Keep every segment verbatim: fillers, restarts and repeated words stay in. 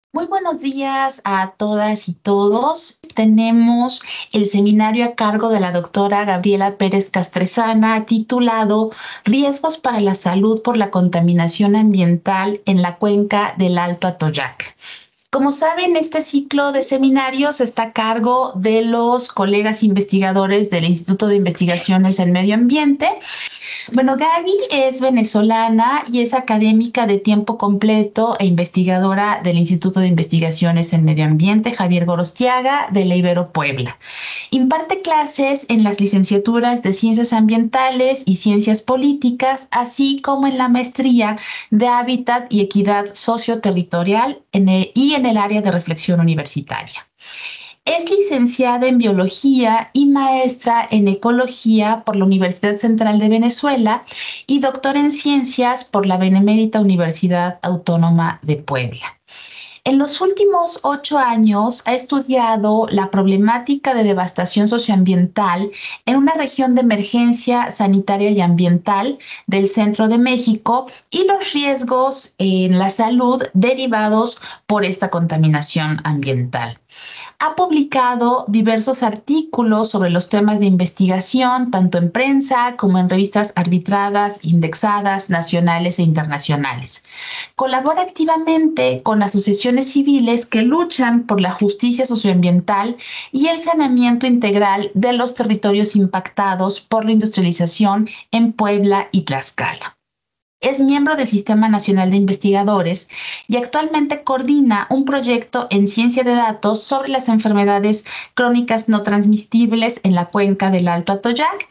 Muy buenos días a todas y todos. Tenemos el seminario a cargo de la doctora Gabriela Pérez Castresana titulado Riesgos para la salud por la contaminación ambiental en la cuenca del Alto Atoyac. Como saben, este ciclo de seminarios está a cargo de los colegas investigadores del Instituto de Investigaciones en Medio Ambiente. Bueno, Gaby es venezolana y es académica de tiempo completo e investigadora del Instituto de Investigaciones en Medio Ambiente Javier Gorostiaga de la Ibero Puebla. Imparte clases en las licenciaturas de Ciencias Ambientales y Ciencias Políticas, así como en la maestría de Hábitat y Equidad Socioterritorial en el- y en el área de reflexión universitaria. Es licenciada en Biología y maestra en Ecología por la Universidad Central de Venezuela y doctora en Ciencias por la Benemérita Universidad Autónoma de Puebla. En los últimos ocho años ha estudiado la problemática de devastación socioambiental en una región de emergencia sanitaria y ambiental del centro de México y los riesgos en la salud derivados por esta contaminación ambiental. Ha publicado diversos artículos sobre los temas de investigación, tanto en prensa como en revistas arbitradas, indexadas, nacionales e internacionales. Colabora activamente con asociaciones civiles que luchan por la justicia socioambiental y el saneamiento integral de los territorios impactados por la industrialización en Puebla y Tlaxcala. Es miembro del Sistema Nacional de Investigadores y actualmente coordina un proyecto en ciencia de datos sobre las enfermedades crónicas no transmisibles en la cuenca del Alto Atoyac,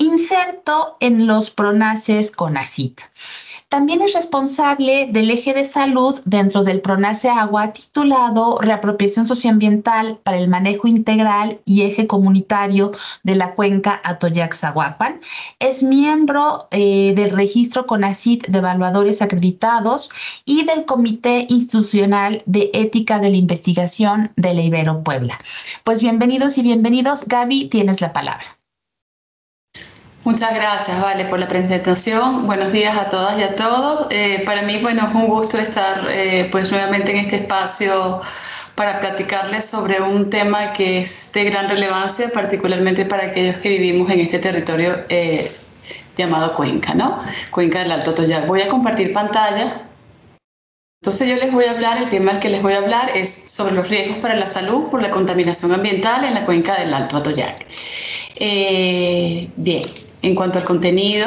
inserto en los PRONACES CONACYT. También es responsable del eje de salud dentro del PRONACE Agua titulado Reapropiación socioambiental para el manejo integral y eje comunitario de la cuenca Atoyac-Zahuapan. Es miembro eh, del registro CONACYT de evaluadores acreditados y del Comité Institucional de Ética de la Investigación de la Ibero Puebla. Pues bienvenidos y bienvenidos. Gaby, tienes la palabra. Muchas gracias, Vale, por la presentación. Buenos días a todas y a todos. Eh, para mí, bueno, es un gusto estar eh, pues nuevamente en este espacio para platicarles sobre un tema que es de gran relevancia, particularmente para aquellos que vivimos en este territorio eh, llamado Cuenca, ¿no? Cuenca del Alto Atoyac. Voy a compartir pantalla. Entonces yo les voy a hablar, el tema al que les voy a hablar es sobre los riesgos para la salud por la contaminación ambiental en la cuenca del Alto Atoyac. Eh, bien, en cuanto al contenido,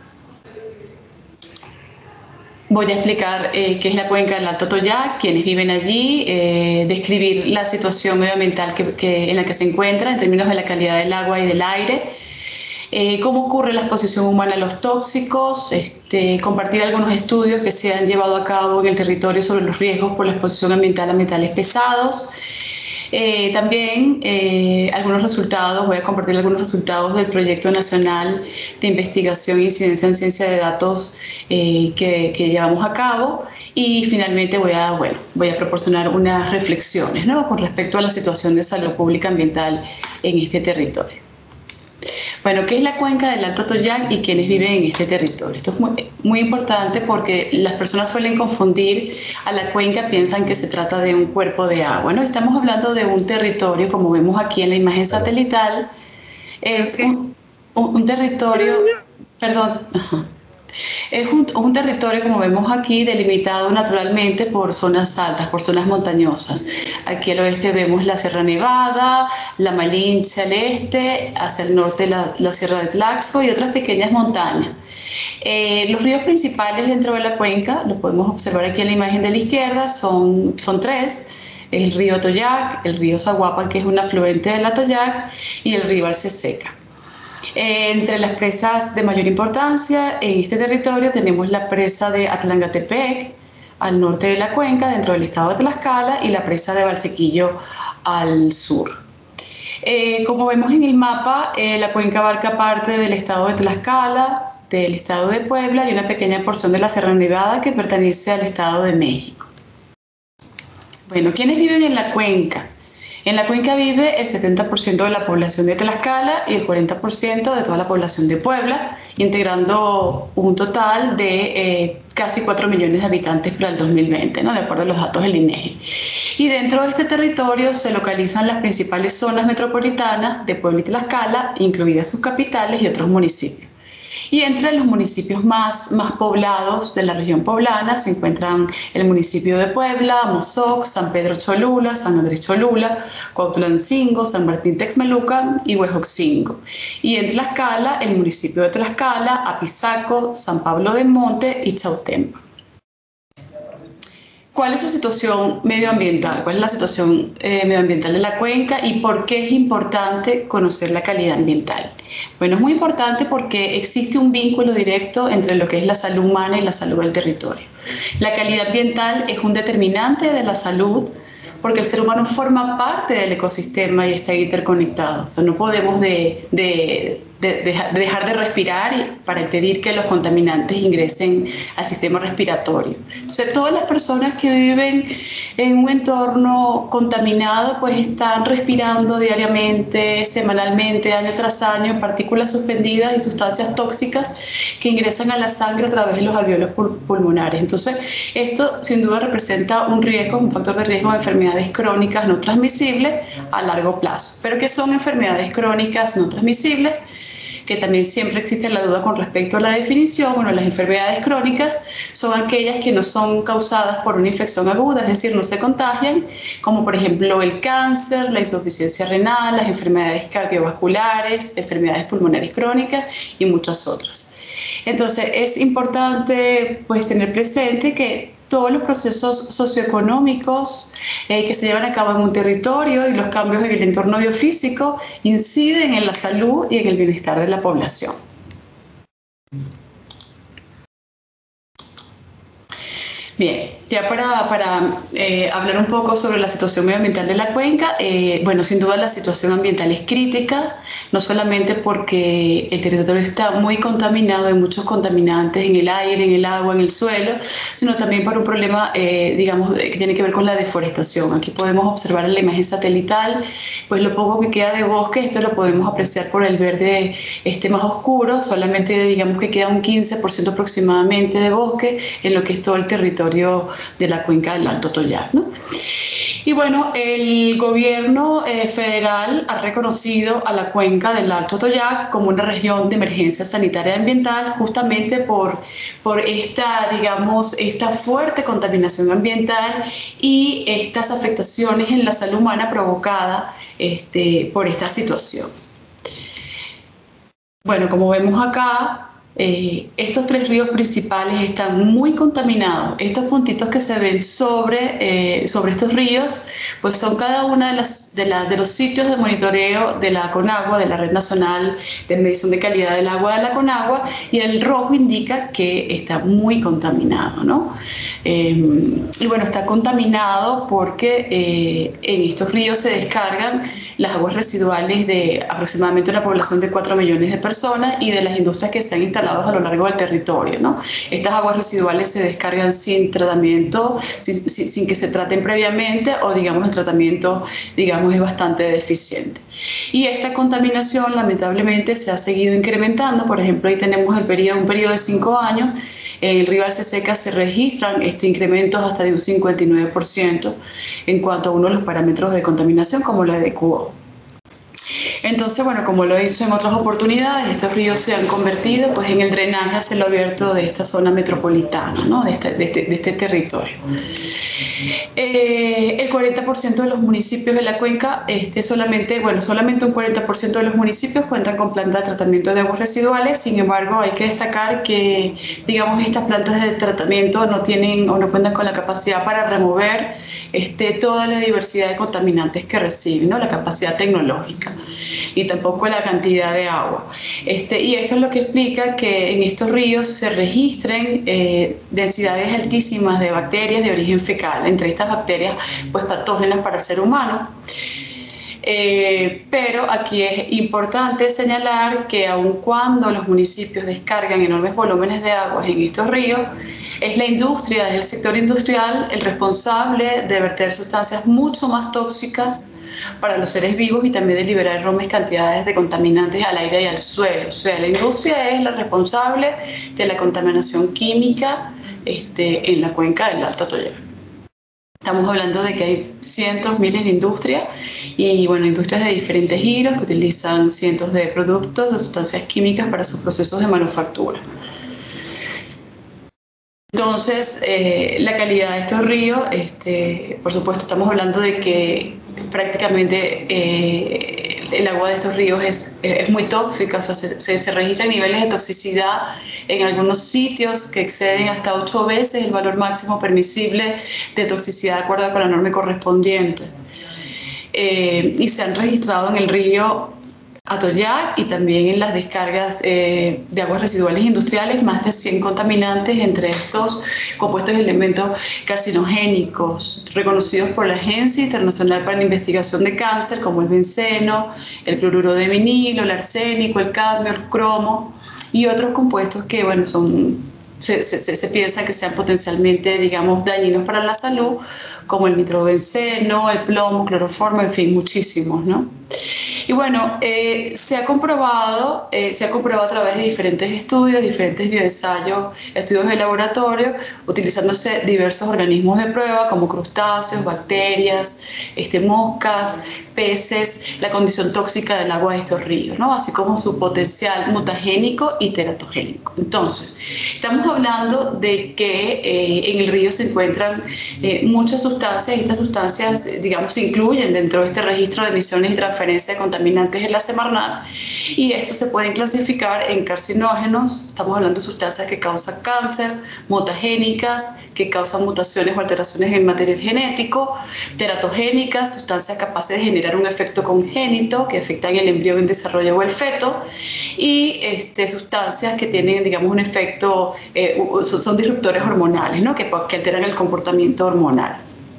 voy a explicar eh, qué es la cuenca del Alto Atoyac, quiénes viven allí, eh, describir la situación medioambiental que, que, en la que se encuentra en términos de la calidad del agua y del aire, Eh, cómo ocurre la exposición humana a los tóxicos, este, compartir algunos estudios que se han llevado a cabo en el territorio sobre los riesgos por la exposición ambiental a metales pesados. Eh, también eh, algunos resultados, voy a compartir algunos resultados del Proyecto Nacional de Investigación e Incidencia en Ciencia de Datos eh, que, que llevamos a cabo, y finalmente voy a, bueno, voy a proporcionar unas reflexiones, ¿no?, con respecto a la situación de salud pública ambiental en este territorio. Bueno, ¿qué es la cuenca del Alto Atoyac y quiénes viven en este territorio? Esto es muy, muy importante porque las personas suelen confundir a la cuenca, piensan que se trata de un cuerpo de agua, ¿no? Estamos hablando de un territorio, como vemos aquí en la imagen satelital, es un, un, un territorio, perdón, ajá. Es un, un territorio, como vemos aquí, delimitado naturalmente por zonas altas, por zonas montañosas. Aquí al oeste vemos la Sierra Nevada, la Malinche al este, hacia el norte la, la Sierra de Tlaxco y otras pequeñas montañas. Eh, los ríos principales dentro de la cuenca, lo podemos observar aquí en la imagen de la izquierda, son, son tres. El río Atoyac, el río Zahuapan, que es un afluente del Atoyac, y el río Alceseca. Eh, entre las presas de mayor importancia en este territorio tenemos la presa de Atlangatepec, al norte de la cuenca, dentro del estado de Tlaxcala, y la presa de Valsequillo al sur. Eh, como vemos en el mapa, eh, la cuenca abarca parte del estado de Tlaxcala, del estado de Puebla y una pequeña porción de la Sierra Nevada que pertenece al estado de México. Bueno, ¿quiénes viven en la cuenca? En la cuenca vive el setenta por ciento de la población de Tlaxcala y el cuarenta por ciento de toda la población de Puebla, integrando un total de eh, casi cuatro millones de habitantes para el dos mil veinte, ¿no?, de acuerdo a los datos del INEGI. Y dentro de este territorio se localizan las principales zonas metropolitanas de Puebla y Tlaxcala, incluidas sus capitales y otros municipios. Y entre los municipios más, más poblados de la región poblana se encuentran el municipio de Puebla, Mozoc, San Pedro Cholula, San Andrés Cholula, Cuautlancingo, San Martín Texmelucan y Huejoxingo. Y en Tlaxcala, el municipio de Tlaxcala, Apizaco, San Pablo de Monte y Chautempa. ¿Cuál es su situación medioambiental? ¿Cuál es la situación eh, medioambiental de la cuenca y por qué es importante conocer la calidad ambiental? Bueno, es muy importante porque existe un vínculo directo entre lo que es la salud humana y la salud del territorio. La calidad ambiental es un determinante de la salud porque el ser humano forma parte del ecosistema y está interconectado. O sea, no podemos de, de, de, de, de dejar de respirar para impedir que los contaminantes ingresen al sistema respiratorio. Entonces, todas las personas que viven en un entorno contaminado pues están respirando diariamente, semanalmente, año tras año, partículas suspendidas y sustancias tóxicas que ingresan a la sangre a través de los alvéolos pulmonares. Entonces, esto sin duda representa un riesgo, un factor de riesgo de enfermedades crónicas no transmisibles a largo plazo. ¿Pero qué son enfermedades crónicas no transmisibles? Que también siempre existe la duda con respecto a la definición. Bueno, las enfermedades crónicas son aquellas que no son causadas por una infección aguda, es decir, no se contagian, como por ejemplo el cáncer, la insuficiencia renal, las enfermedades cardiovasculares, enfermedades pulmonares crónicas y muchas otras. Entonces, es importante pues tener presente que todos los procesos socioeconómicos eh, que se llevan a cabo en un territorio y los cambios en el entorno biofísico inciden en la salud y en el bienestar de la población. Bien, ya para, para eh, hablar un poco sobre la situación medioambiental de la cuenca, eh, bueno, sin duda la situación ambiental es crítica, no solamente porque el territorio está muy contaminado, hay muchos contaminantes en el aire, en el agua, en el suelo, sino también por un problema, eh, digamos, que tiene que ver con la deforestación. Aquí podemos observar en la imagen satelital, pues lo poco que queda de bosque, esto lo podemos apreciar por el verde este más oscuro, solamente digamos que queda un quince por ciento aproximadamente de bosque en lo que es todo el territorio de la cuenca del Alto Toyac, ¿no? Y bueno, el gobierno eh, federal ha reconocido a la cuenca del Alto Toyac como una región de emergencia sanitaria y ambiental justamente por, por esta, digamos, esta fuerte contaminación ambiental y estas afectaciones en la salud humana provocada este, por esta situación. Bueno, como vemos acá, Eh, estos tres ríos principales están muy contaminados. Estos puntitos que se ven sobre, eh, sobre estos ríos, pues son cada uno de, las, de, la, de los sitios de monitoreo de la CONAGUA, de la Red Nacional de Medición de Calidad del Agua de la CONAGUA, y el rojo indica que está muy contaminado, ¿no? Eh, y bueno, está contaminado porque eh, en estos ríos se descargan las aguas residuales de aproximadamente una población de cuatro millones de personas y de las industrias que se han instalado a lo largo del territorio, ¿no? Estas aguas residuales se descargan sin tratamiento, sin, sin, sin que se traten previamente o digamos el tratamiento digamos es bastante deficiente. Y esta contaminación lamentablemente se ha seguido incrementando. Por ejemplo, ahí tenemos el periodo, un periodo de cinco años, en el río Alceseca se registran este incrementos hasta de un cincuenta y nueve por ciento en cuanto a uno de los parámetros de contaminación como la de Q O. Entonces, bueno, como lo he dicho en otras oportunidades, estos ríos se han convertido pues, en el drenaje hacia lo abierto de esta zona metropolitana, ¿no? de, este, de, este, de este territorio. Eh, el cuarenta por ciento de los municipios de la cuenca, este, solamente, bueno, solamente un cuarenta por ciento de los municipios cuentan con plantas de tratamiento de aguas residuales. Sin embargo, hay que destacar que, digamos, estas plantas de tratamiento no tienen o no cuentan con la capacidad para remover este, toda la diversidad de contaminantes que reciben, ¿no? La capacidad tecnológica, y tampoco la cantidad de agua. Este, y esto es lo que explica que en estos ríos se registren eh, densidades altísimas de bacterias de origen fecal, entre estas bacterias pues, patógenas para el ser humano. Eh, pero aquí es importante señalar que aun cuando los municipios descargan enormes volúmenes de aguas en estos ríos, es la industria, es el sector industrial el responsable de verter sustancias mucho más tóxicas para los seres vivos y también de liberar enormes cantidades de contaminantes al aire y al suelo. O sea, la industria es la responsable de la contaminación química este, en la cuenca del Alto Toyac. Estamos hablando de que hay cientos, miles de industrias y, bueno, industrias de diferentes giros que utilizan cientos de productos, de sustancias químicas para sus procesos de manufactura. Entonces, eh, la calidad de estos ríos, este, por supuesto, estamos hablando de que prácticamente eh, el agua de estos ríos es, es muy tóxica, o sea, se, se, se registran niveles de toxicidad en algunos sitios que exceden hasta ocho veces el valor máximo permisible de toxicidad de acuerdo con la norma correspondiente. Eh, y se han registrado en el río Atoyac y también en las descargas eh, de aguas residuales industriales más de cien contaminantes, entre estos compuestos y elementos carcinogénicos reconocidos por la Agencia Internacional para la Investigación de Cáncer, como el benceno, el cloruro de vinilo, el arsénico, el cadmio, el cromo y otros compuestos que, bueno, son Se, se, se piensa que sean potencialmente, digamos, dañinos para la salud, como el nitrobenceno, el plomo, cloroformo, en fin, muchísimos, ¿no? Y bueno, eh, se ha comprobado, eh, se ha comprobado a través de diferentes estudios, diferentes bioensayos, estudios de laboratorio, utilizándose diversos organismos de prueba como crustáceos, bacterias, este, moscas, peces, la condición tóxica del agua de estos ríos, ¿no? Así como su potencial mutagénico y teratogénico. Entonces, estamos hablando de que eh, en el río se encuentran eh, muchas sustancias y estas sustancias, digamos, se incluyen dentro de este registro de emisiones y transferencia de contaminantes en la Semarnat, y estos se pueden clasificar en carcinógenos. Estamos hablando de sustancias que causan cáncer, mutagénicas, que causan mutaciones o alteraciones en material genético, teratogénicas, sustancias capaces de generar un efecto congénito que afectan el embrión en desarrollo o el feto, y este, sustancias que tienen, digamos, un efecto, eh, son, son disruptores hormonales, ¿no? que, que alteran el comportamiento hormonal.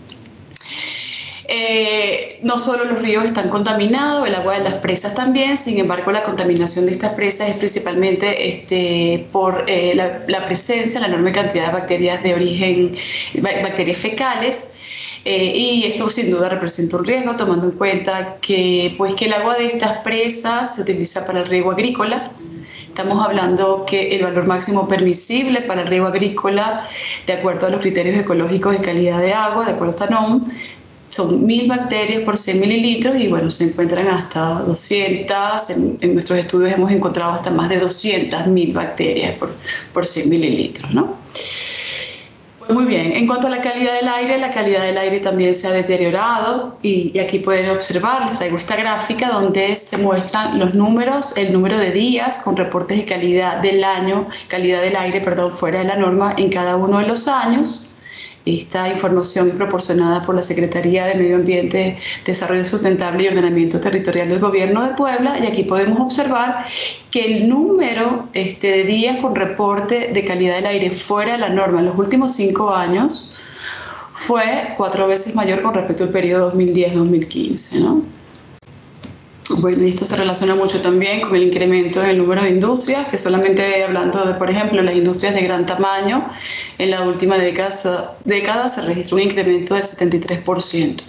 Eh, no solo los ríos están contaminados, el agua de las presas también. Sin embargo, la contaminación de estas presas es principalmente este, por eh, la, la presencia, la enorme cantidad de bacterias de origen, bacterias fecales, eh, y esto sin duda representa un riesgo, tomando en cuenta que, pues, que el agua de estas presas se utiliza para el riego agrícola. Estamos hablando que el valor máximo permisible para el riego agrícola, de acuerdo a los criterios ecológicos de calidad de agua, de acuerdo a esta N O M, son mil bacterias por cien mililitros y, bueno, se encuentran hasta doscientas. En, en nuestros estudios hemos encontrado hasta más de doscientas mil bacterias por, por cien mililitros, ¿no? Pues muy bien, en cuanto a la calidad del aire, la calidad del aire también se ha deteriorado y, y aquí pueden observar, les traigo esta gráfica donde se muestran los números, el número de días con reportes de calidad del año, calidad del aire, perdón, fuera de la norma en cada uno de los años. Esta información es proporcionada por la Secretaría de Medio Ambiente, Desarrollo Sustentable y Ordenamiento Territorial del Gobierno de Puebla, y aquí podemos observar que el número este, de días con reporte de calidad del aire fuera de la norma en los últimos cinco años fue cuatro veces mayor con respecto al periodo dos mil diez a dos mil quince, ¿no? Bueno, y esto se relaciona mucho también con el incremento en el número de industrias, que solamente hablando de, por ejemplo, las industrias de gran tamaño, en la última década, década se registró un incremento del setenta y tres por ciento.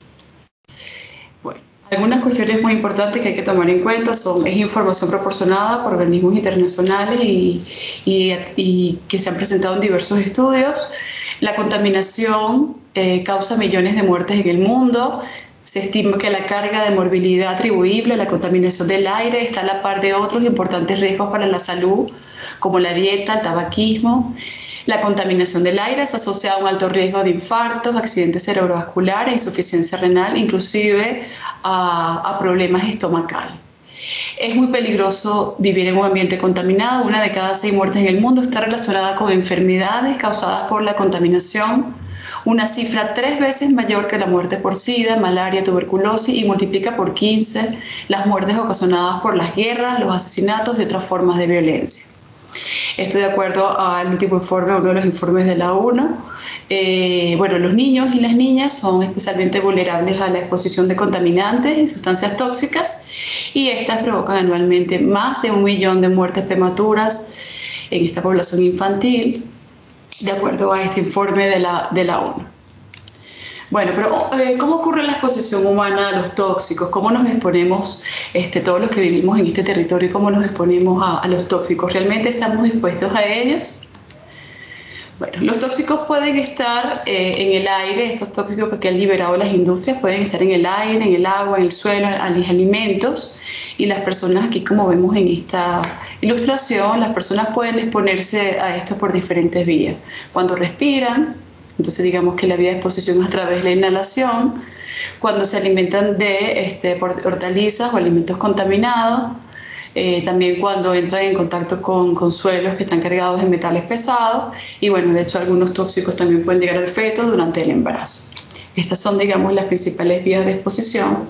Bueno, algunas cuestiones muy importantes que hay que tomar en cuenta son, es información proporcionada por organismos internacionales y, y, y que se han presentado en diversos estudios. La contaminación eh, causa millones de muertes en el mundo. Se estima que la carga de morbilidad atribuible a la contaminación del aire está a la par de otros importantes riesgos para la salud, como la dieta, el tabaquismo. La contaminación del aire es asociada a un alto riesgo de infartos, accidentes cerebrovasculares, insuficiencia renal, inclusive a, a problemas estomacales. Es muy peligroso vivir en un ambiente contaminado. Una de cada seis muertes en el mundo está relacionada con enfermedades causadas por la contaminación, una cifra tres veces mayor que la muerte por sida, malaria, tuberculosis, y multiplica por quince las muertes ocasionadas por las guerras, los asesinatos y otras formas de violencia. Esto de acuerdo al último informe, uno de los informes de la ONU. Eh, bueno, los niños y las niñas son especialmente vulnerables a la exposición de contaminantes y sustancias tóxicas, y estas provocan anualmente más de un millón de muertes prematuras en esta población infantil, de acuerdo a este informe de la, de la ONU. Bueno, pero eh, ¿cómo ocurre la exposición humana a los tóxicos? ¿Cómo nos exponemos este, todos los que vivimos en este territorio? ¿Cómo nos exponemos a, a los tóxicos? ¿Realmente estamos expuestos a ellos? Bueno, los tóxicos pueden estar eh, en el aire, estos tóxicos que han liberado las industrias pueden estar en el aire, en el agua, en el suelo, en los alimentos, y las personas aquí, como vemos en esta ilustración, las personas pueden exponerse a esto por diferentes vías. Cuando respiran, entonces digamos que la vía de exposición es a través de la inhalación, cuando se alimentan de este, por hortalizas o alimentos contaminados, Eh, también cuando entran en contacto con, con suelos que están cargados de metales pesados, y bueno, de hecho algunos tóxicos también pueden llegar al feto durante el embarazo. Estas son, digamos, las principales vías de exposición.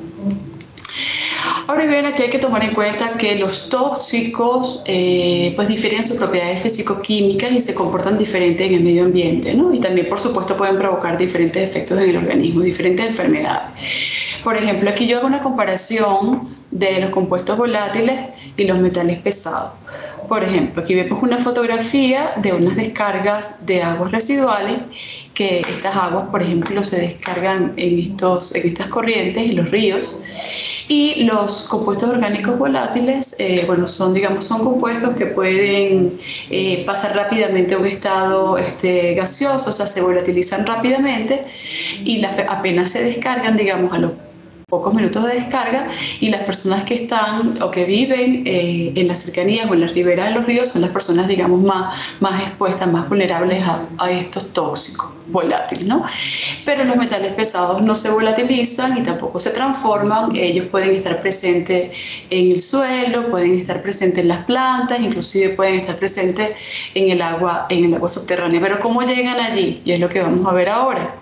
Ahora bien, aquí hay que tomar en cuenta que los tóxicos eh, pues difieren en sus propiedades físico-químicas y se comportan diferente en el medio ambiente, ¿no? Y también, por supuesto, pueden provocar diferentes efectos en el organismo, diferentes enfermedades. Por ejemplo, aquí yo hago una comparación de los compuestos volátiles y los metales pesados. Por ejemplo, aquí vemos una fotografía de unas descargas de aguas residuales, que estas aguas, por ejemplo, se descargan en, estos, en estas corrientes, en los ríos, y los compuestos orgánicos volátiles, eh, bueno, son, digamos, son compuestos que pueden eh, pasar rápidamente a un estado este, gaseoso, o sea, se volatilizan rápidamente y las, apenas se descargan, digamos, a los pocos minutos de descarga, y las personas que están o que viven eh, en las cercanías o en las riberas de los ríos son las personas, digamos, más, más expuestas, más vulnerables a, a estos tóxicos volátiles, ¿no? Pero los metales pesados no se volatilizan y tampoco se transforman. Ellos pueden estar presentes en el suelo, pueden estar presentes en las plantas, inclusive pueden estar presentes en el agua, en el agua subterránea. Pero ¿cómo llegan allí? Y es lo que vamos a ver ahora.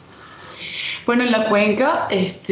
Bueno, en la cuenca,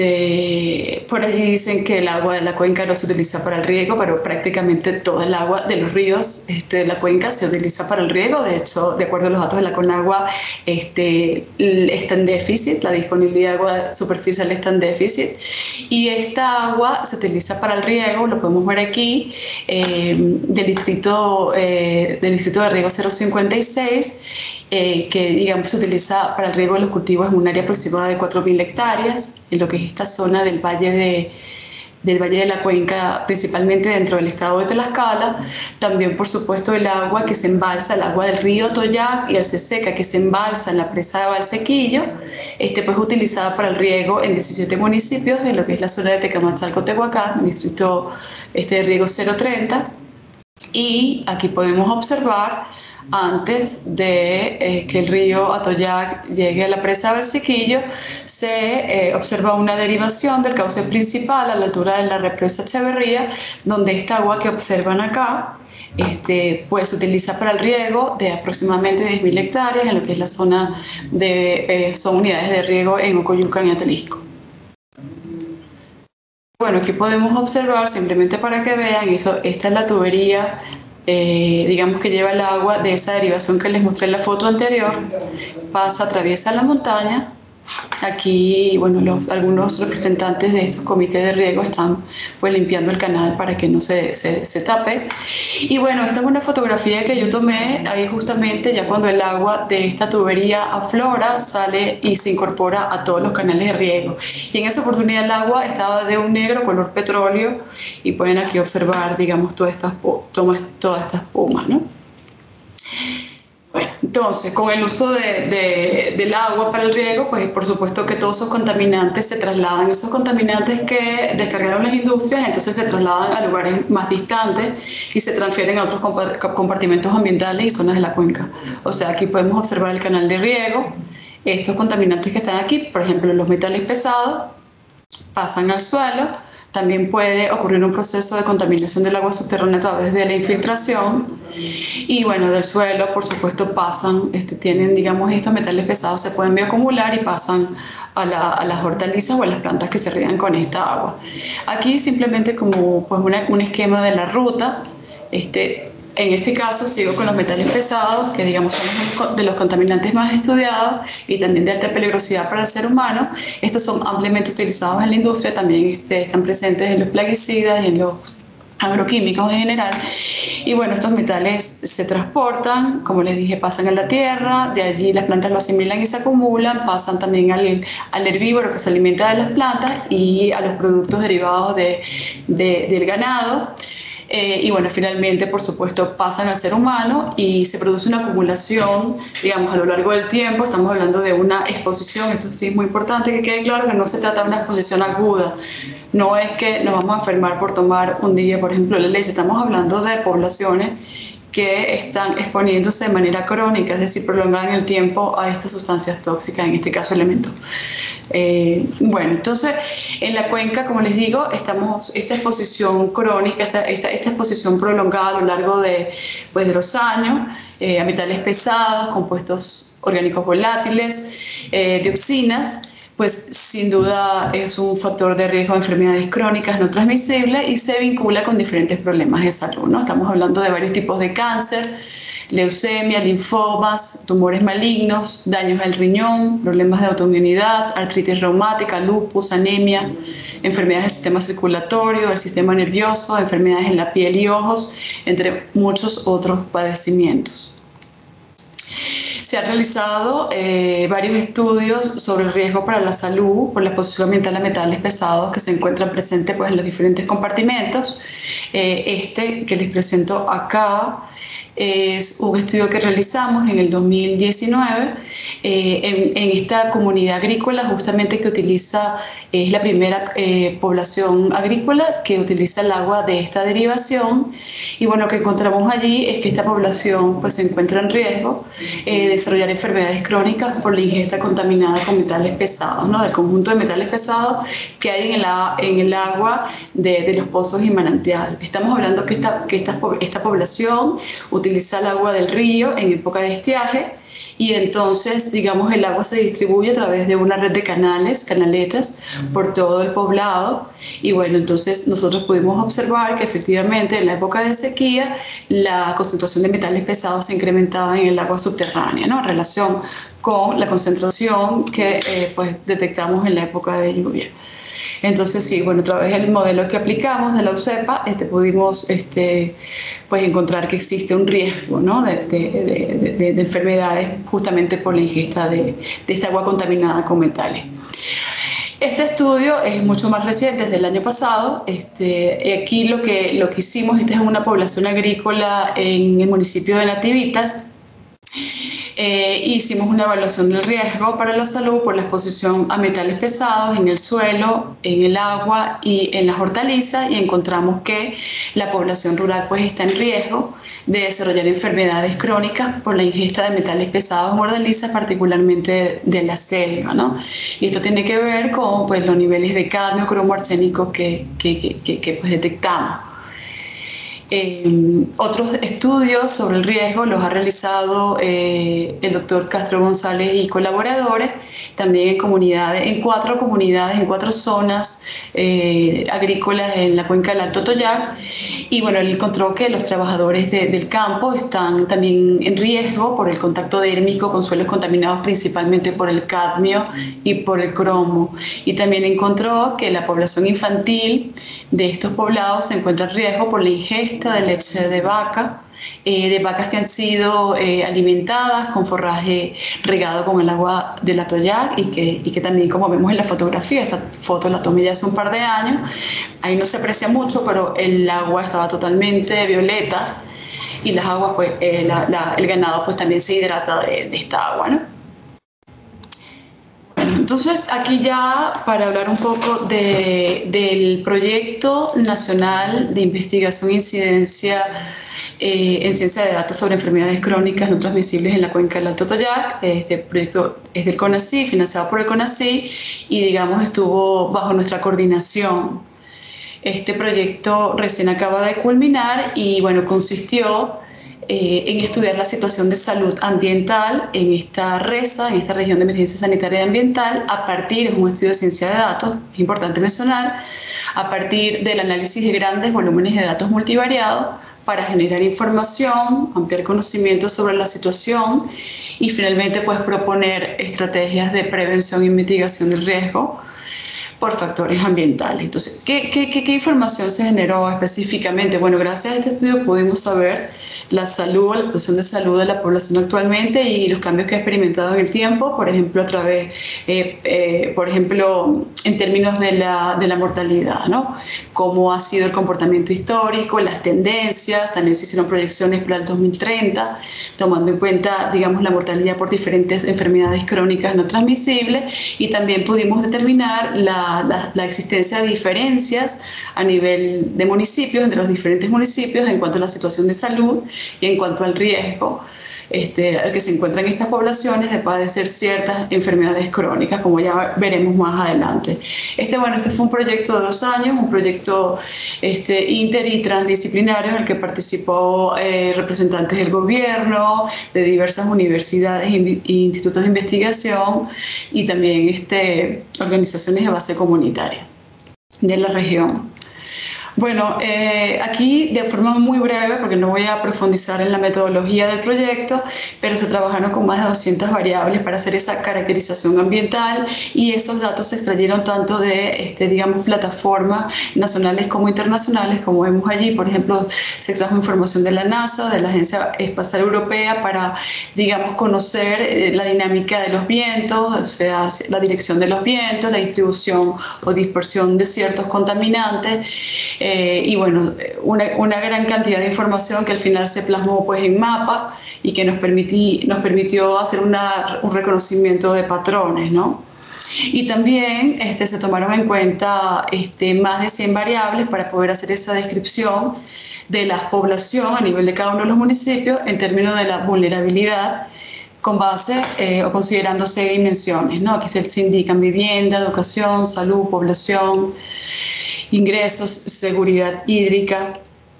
este, por allí dicen que el agua de la cuenca no se utiliza para el riego, pero prácticamente toda el agua de los ríos este, de la cuenca se utiliza para el riego. De hecho, de acuerdo a los datos de la Conagua, este, está en déficit, la disponibilidad de agua superficial está en déficit, y esta agua se utiliza para el riego, lo podemos ver aquí, eh, del, distrito, eh, del distrito de riego cero cincuenta y seis, Eh, que digamos se utiliza para el riego de los cultivos en un área aproximada de cuatro mil hectáreas, en lo que es esta zona del valle de, del valle de la Cuenca, principalmente dentro del estado de Tlaxcala. También, por supuesto, el agua que se embalsa, el agua del río Atoyac y Alceseca, que se embalsa en la presa de Valsequillo, este, pues utilizada para el riego en diecisiete municipios, en lo que es la zona de Tecamachalco, Tehuacán, el distrito este, de riego cero treinta. Y aquí podemos observar, antes de eh, que el río Atoyac llegue a la presa de Valsequillo, se eh, observa una derivación del cauce principal a la altura de la represa Echeverría, donde esta agua que observan acá este, pues se utiliza para el riego de aproximadamente diez mil hectáreas, en lo que es la zona de, eh, son unidades de riego en Ocoyucan y Atlisco. Bueno, aquí podemos observar, simplemente para que vean, esto, esta es la tubería Eh, digamos que lleva el agua de esa derivación que les mostré en la foto anterior, pasa, atraviesa la montaña. Aquí, bueno, los, algunos representantes de estos comités de riego están pues limpiando el canal para que no se, se, se tape. Y bueno, esta es una fotografía que yo tomé ahí justamente ya cuando el agua de esta tubería aflora, sale y se incorpora a todos los canales de riego. Y en esa oportunidad el agua estaba de un negro color petróleo, y pueden aquí observar, digamos, todas estas, todas estas pumas, ¿no? Bueno, entonces, con el uso de, de, del agua para el riego, pues por supuesto que todos esos contaminantes se trasladan, esos contaminantes que descargaron las industrias, entonces se trasladan a lugares más distantes y se transfieren a otros compartimentos ambientales y zonas de la cuenca. O sea, aquí podemos observar el canal de riego, estos contaminantes que están aquí, por ejemplo, los metales pesados, pasan al suelo. También puede ocurrir un proceso de contaminación del agua subterránea a través de la infiltración, y bueno, del suelo, por supuesto, pasan, este, tienen, digamos, estos metales pesados se pueden bioacumular y pasan a, la, a las hortalizas o a las plantas que se riegan con esta agua. Aquí simplemente como pues una, un esquema de la ruta. Este, En este caso sigo con los metales pesados, que digamos son de los contaminantes más estudiados y también de alta peligrosidad para el ser humano. Estos son ampliamente utilizados en la industria, también este, están presentes en los plaguicidas y en los agroquímicos en general. Y bueno, estos metales se transportan, como les dije, pasan a la tierra, de allí las plantas lo asimilan y se acumulan, pasan también al, al herbívoro que se alimenta de las plantas y a los productos derivados de, de, del ganado. Eh, y bueno, finalmente, por supuesto, pasan al ser humano y se produce una acumulación, digamos, a lo largo del tiempo. Estamos hablando de una exposición, esto sí es muy importante que quede claro que no se trata de una exposición aguda. No es que nos vamos a enfermar por tomar un día, por ejemplo, la leche. Estamos hablando de poblaciones que están exponiéndose de manera crónica, es decir, prolongada en el tiempo a estas sustancias tóxicas, en este caso elementos. Eh, bueno, entonces en la cuenca, como les digo, estamos esta exposición crónica, esta, esta, esta exposición prolongada a lo largo de, pues, de los años, eh, a metales pesados, compuestos orgánicos volátiles, eh, dioxinas, pues sin duda es un factor de riesgo de enfermedades crónicas no transmisibles y se vincula con diferentes problemas de salud, ¿no? Estamos hablando de varios tipos de cáncer, leucemia, linfomas, tumores malignos, daños al riñón, problemas de autoinmunidad, artritis reumática, lupus, anemia, enfermedades del sistema circulatorio, del sistema nervioso, enfermedades en la piel y ojos, entre muchos otros padecimientos. Se han realizado eh, varios estudios sobre el riesgo para la salud por la exposición ambiental a metales pesados que se encuentran presentes, pues, en los diferentes compartimentos. Eh, este que les presento acá es un estudio que realizamos en el dos mil diecinueve eh, en, en esta comunidad agrícola, justamente que utiliza, es la primera eh, población agrícola que utiliza el agua de esta derivación. Y bueno, lo que encontramos allí es que esta población, pues, se encuentra en riesgo eh, de desarrollar enfermedades crónicas por la ingesta contaminada con metales pesados, ¿no? Del conjunto de metales pesados que hay en el, en el agua de, de los pozos y manantiales. Estamos hablando que esta, que esta, esta población utiliza el agua del río en época de estiaje y entonces, digamos, el agua se distribuye a través de una red de canales, canaletas, por todo el poblado. Y bueno, entonces nosotros pudimos observar que efectivamente en la época de sequía la concentración de metales pesados se incrementaba en el agua subterránea, ¿no? En relación con la concentración que eh, pues, detectamos en la época de lluvia. Entonces, sí, bueno, a través del modelo que aplicamos de la UCEPA este, pudimos este, pues, encontrar que existe un riesgo, ¿no? de, de, de, de, de enfermedades justamente por la ingesta de, de esta agua contaminada con metales. Este estudio es mucho más reciente, desde el año pasado. Este, aquí lo que, lo que hicimos, esta es una población agrícola en el municipio de Nativitas. Eh, hicimos una evaluación del riesgo para la salud por la exposición a metales pesados en el suelo, en el agua y en las hortalizas, y encontramos que la población rural, pues, está en riesgo de desarrollar enfermedades crónicas por la ingesta de metales pesados en hortalizas, particularmente de la selva, ¿no? Y esto tiene que ver con, pues, los niveles de cadmio, cromo, arsénico que, que, que, que, que pues, detectamos. Eh, otros estudios sobre el riesgo los ha realizado eh, el doctor Castro González y colaboradores, también en comunidades, en cuatro comunidades, en cuatro zonas eh, agrícolas en la cuenca del Alto Toyac. Y bueno, él encontró que los trabajadores de, del campo están también en riesgo por el contacto dérmico con suelos contaminados principalmente por el cadmio y por el cromo. Y también encontró que la población infantil de estos poblados se encuentra en riesgo por la ingesta de leche de vaca, eh, de vacas que han sido eh, alimentadas con forraje regado con el agua del Atoyac y que, y que también, como vemos en la fotografía, esta foto la tomé ya hace un par de años, ahí no se aprecia mucho, pero el agua estaba totalmente violeta y las aguas, pues, eh, la, la, el ganado, pues, también se hidrata de, de esta agua, ¿no? Entonces, aquí ya para hablar un poco de, del Proyecto Nacional de Investigación e Incidencia eh, en Ciencia de Datos sobre Enfermedades Crónicas No Transmisibles en la Cuenca del Alto Toyac. Este proyecto es del CONACYT, financiado por el CONACYT, y, digamos, estuvo bajo nuestra coordinación. Este proyecto recién acaba de culminar y, bueno, consistió Eh, en estudiar la situación de salud ambiental en esta RESA, en esta región de emergencia sanitaria y ambiental, a partir, es un estudio de ciencia de datos, es importante mencionar, a partir del análisis de grandes volúmenes de datos multivariados para generar información, ampliar conocimiento sobre la situación y finalmente, pues, proponer estrategias de prevención y mitigación del riesgo por factores ambientales. Entonces, ¿qué, qué, qué, qué información se generó específicamente? Bueno, gracias a este estudio pudimos saber la salud, la situación de salud de la población actualmente y los cambios que ha experimentado en el tiempo, por ejemplo, a través, eh, eh, por ejemplo, en términos de la, de la mortalidad, ¿no? Cómo ha sido el comportamiento histórico, las tendencias, también se hicieron proyecciones para el dos mil treinta, tomando en cuenta, digamos, la mortalidad por diferentes enfermedades crónicas no transmisibles, y también pudimos determinar la, la, la existencia de diferencias a nivel de municipios, entre los diferentes municipios, en cuanto a la situación de salud y en cuanto al riesgo este, al que se encuentran estas poblaciones de padecer ciertas enfermedades crónicas, como ya veremos más adelante. Este, bueno, este fue un proyecto de dos años, un proyecto este, inter y transdisciplinario en el que participó eh, representantes del gobierno, de diversas universidades e institutos de investigación y también este, organizaciones de base comunitaria de la región. Bueno, eh, aquí de forma muy breve, porque no voy a profundizar en la metodología del proyecto, pero se trabajaron con más de doscientas variables para hacer esa caracterización ambiental, y esos datos se extrayeron tanto de, este, digamos, plataformas nacionales como internacionales, como vemos allí. Por ejemplo, se trajo información de la NASA, de la Agencia Espacial Europea, para, digamos, conocer eh, la dinámica de los vientos, o sea, la dirección de los vientos, la distribución o dispersión de ciertos contaminantes, eh, Eh, y bueno, una, una gran cantidad de información que al final se plasmó pues en mapa y que nos, permití, nos permitió hacer una, un reconocimiento de patrones, ¿no? Y también este, se tomaron en cuenta este, más de cien variables para poder hacer esa descripción de la población a nivel de cada uno de los municipios en términos de la vulnerabilidad, con base eh, o considerando seis dimensiones, ¿no? Aquí se, se indican vivienda, educación, salud, población, ingresos, seguridad hídrica.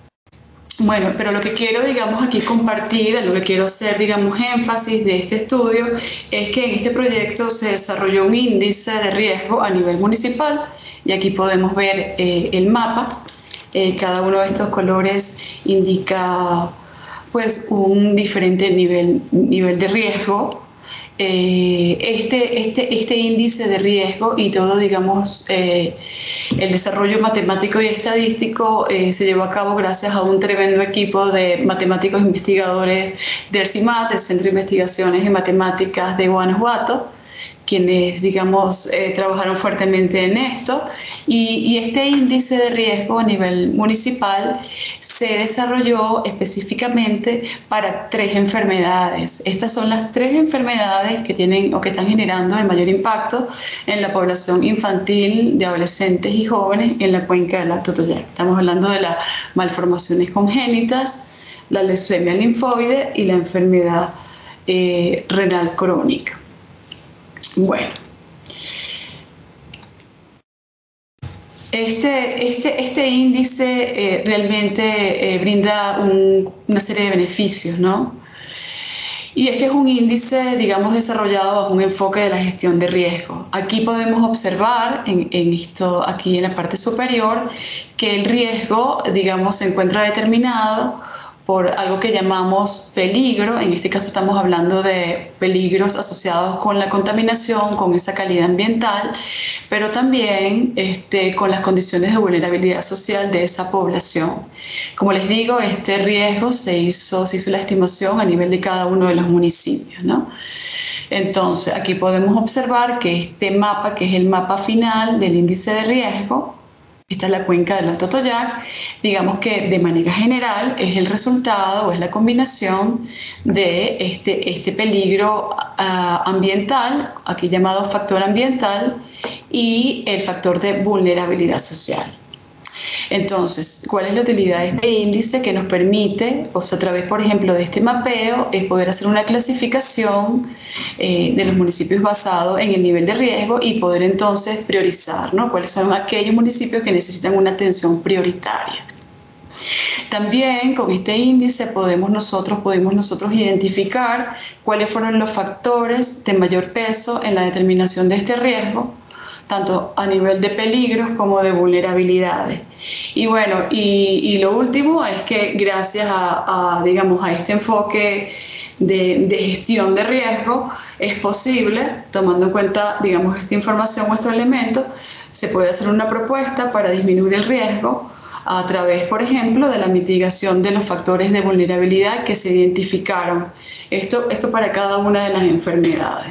Bueno, pero lo que quiero, digamos, aquí compartir, lo que quiero hacer, digamos, énfasis de este estudio, es que en este proyecto se desarrolló un índice de riesgo a nivel municipal, y aquí podemos ver eh, el mapa. Eh, cada uno de estos colores indica pues un diferente nivel, nivel de riesgo. Eh, este, este, este índice de riesgo y todo, digamos, eh, el desarrollo matemático y estadístico eh, se llevó a cabo gracias a un tremendo equipo de matemáticos investigadores del CIMAT, del Centro de Investigaciones en Matemáticas de Guanajuato, quienes, digamos, eh, trabajaron fuertemente en esto, y, y este índice de riesgo a nivel municipal se desarrolló específicamente para tres enfermedades. Estas son las tres enfermedades que tienen o que están generando el mayor impacto en la población infantil, de adolescentes y jóvenes en la cuenca del Alto Toyac. Estamos hablando de las malformaciones congénitas, la leucemia linfoide y la enfermedad eh, renal crónica. Bueno, este, este, este índice eh, realmente eh, brinda un, una serie de beneficios, ¿no? Y es que es un índice, digamos, desarrollado bajo un enfoque de la gestión de riesgo. Aquí podemos observar, en, en esto, aquí en la parte superior, que el riesgo, digamos, se encuentra determinado por algo que llamamos peligro. En este caso estamos hablando de peligros asociados con la contaminación, con esa calidad ambiental, pero también este, con las condiciones de vulnerabilidad social de esa población. Como les digo, este riesgo se hizo, se hizo la estimación a nivel de cada uno de los municipios, ¿no? Entonces, aquí podemos observar que este mapa, que es el mapa final del índice de riesgo, esta es la cuenca del Alto Toyac, digamos que de manera general es el resultado o es la combinación de este, este peligro uh, ambiental, aquí llamado factor ambiental, y el factor de vulnerabilidad social. Entonces, ¿cuál es la utilidad de este índice? Que nos permite, o sea, a través, por ejemplo, de este mapeo, es poder hacer una clasificación eh, de los municipios basado en el nivel de riesgo y poder entonces priorizar, ¿no? Cuáles son aquellos municipios que necesitan una atención prioritaria. También con este índice podemos nosotros, podemos nosotros identificar cuáles fueron los factores de mayor peso en la determinación de este riesgo, tanto a nivel de peligros como de vulnerabilidades. Y bueno, y, y lo último es que gracias a, a, digamos, a este enfoque de, de gestión de riesgo, es posible, tomando en cuenta, digamos, esta información o estos elementos, se puede hacer una propuesta para disminuir el riesgo a través, por ejemplo, de la mitigación de los factores de vulnerabilidad que se identificaron. Esto, esto para cada una de las enfermedades.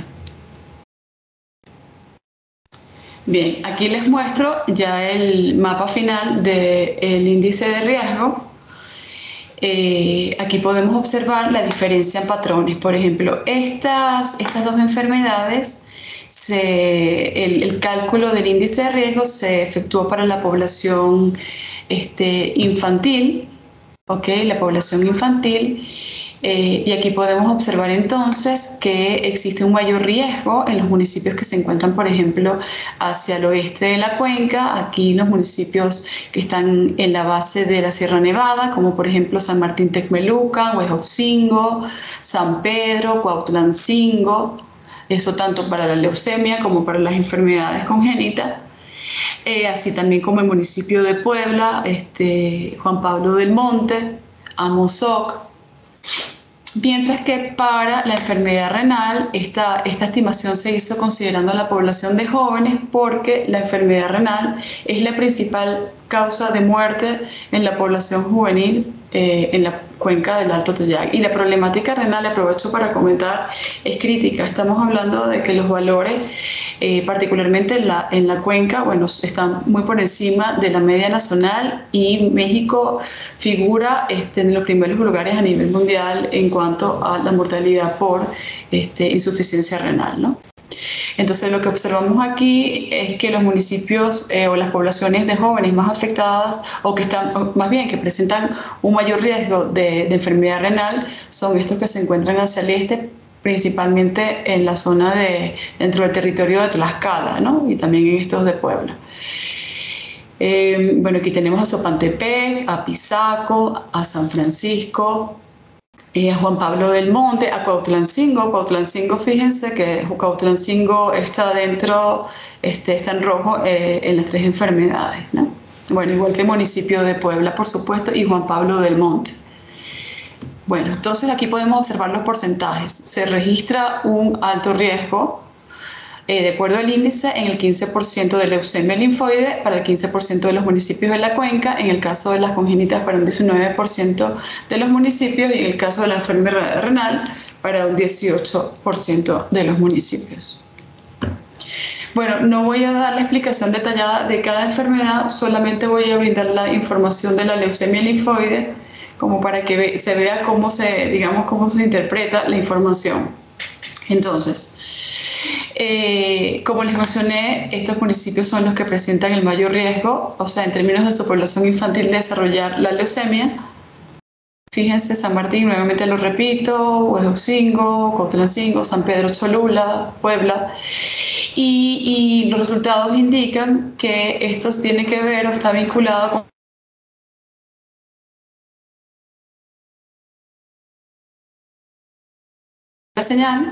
Bien, aquí les muestro ya el mapa final del índice de riesgo. Eh, aquí podemos observar la diferencia en patrones. Por ejemplo, estas, estas dos enfermedades, se, el, el cálculo del índice de riesgo se efectuó para la población este, infantil, ¿okay? La población infantil. Eh, y aquí podemos observar entonces que existe un mayor riesgo en los municipios que se encuentran, por ejemplo, hacia el oeste de la cuenca. Aquí los municipios que están en la base de la Sierra Nevada, como por ejemplo San Martín Texmelucan, Huejotzingo, San Pedro, Cuautlancingo. Eso tanto para la leucemia como para las enfermedades congénitas. Eh, así también como el municipio de Puebla, este, Juan Pablo del Monte, Amozoc. Mientras que para la enfermedad renal, esta, esta estimación se hizo considerando la población de jóvenes porque la enfermedad renal es la principal causa de muerte en la población juvenil eh, en la cuenca del Alto Toyac. Y la problemática renal, aprovecho para comentar, es crítica. Estamos hablando de que los valores, eh, particularmente en la, en la cuenca, bueno, están muy por encima de la media nacional y México figura este, en los primeros lugares a nivel mundial en cuanto a la mortalidad por este, insuficiencia renal, ¿no? Entonces lo que observamos aquí es que los municipios eh, o las poblaciones de jóvenes más afectadas o que están, o más bien que presentan un mayor riesgo de, de enfermedad renal son estos que se encuentran hacia el este, principalmente en la zona de, dentro del territorio de Tlaxcala, ¿no? Y también en estos de Puebla. Eh, bueno, aquí tenemos a Sopantepec, a Pisaco, a San Francisco, a Juan Pablo del Monte, a Cuautlancingo. Cuautlancingo, fíjense que Cuautlancingo está dentro, este, está en rojo eh, en las tres enfermedades, ¿no? Bueno, igual que el municipio de Puebla, por supuesto, y Juan Pablo del Monte. Bueno, entonces aquí podemos observar los porcentajes. Se registra un alto riesgo, eh, de acuerdo al índice, en el quince por ciento de leucemia linfoide para el quince por ciento de los municipios de la cuenca, en el caso de las congénitas para un diecinueve por ciento de los municipios y en el caso de la enfermedad renal para un dieciocho por ciento de los municipios. Bueno, no voy a dar la explicación detallada de cada enfermedad, solamente voy a brindar la información de la leucemia linfoide como para que se vea cómo se, digamos, cómo se interpreta la información. Entonces, Eh, como les mencioné, estos municipios son los que presentan el mayor riesgo, o sea, en términos de su población infantil, de desarrollar la leucemia. Fíjense, San Martín, nuevamente lo repito, Huejotzingo, Cuautlancingo, San Pedro Cholula, Puebla. Y, y los resultados indican que esto tiene que ver o está vinculado con la señal.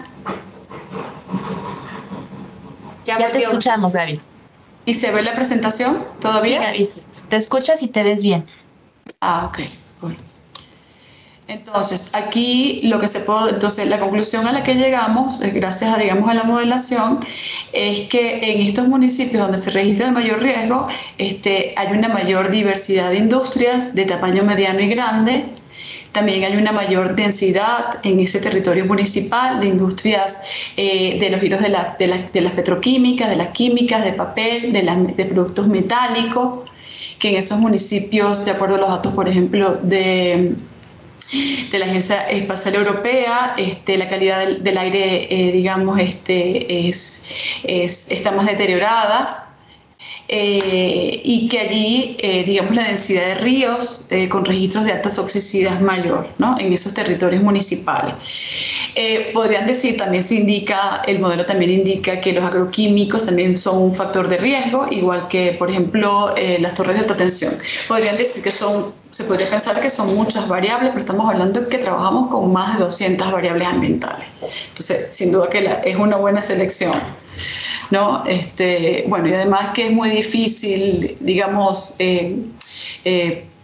Ya, ya te escuchamos, Gaby. ¿Y se ve la presentación todavía? Sí, Gaby, te escuchas y te ves bien. Ah, ok. Bueno. Entonces, aquí lo que se puede, entonces la conclusión a la que llegamos, gracias a, digamos, a la modelación, es que en estos municipios donde se registra el mayor riesgo, este, hay una mayor diversidad de industrias de tamaño mediano y grande. También hay una mayor densidad en ese territorio municipal de industrias eh, de los giros de, la, de, la, de las petroquímicas, de las químicas, de papel, de, las, de productos metálicos, que en esos municipios, de acuerdo a los datos, por ejemplo, de, de la Agencia Espacial Europea, este, la calidad del, del aire, eh, digamos, este, es, es, está más deteriorada. Eh, y que allí, eh, digamos, la densidad de ríos eh, con registros de alta toxicidad es mayor, ¿no? En esos territorios municipales. Eh, podrían decir, también se indica, el modelo también indica que los agroquímicos también son un factor de riesgo, igual que, por ejemplo, eh, las torres de alta tensión. Podrían decir que son, se podría pensar que son muchas variables, pero estamos hablando de que trabajamos con más de doscientas variables ambientales. Entonces, sin duda que la, es una buena selección, ¿no? Este, bueno, y además que es muy difícil, digamos, eh, eh,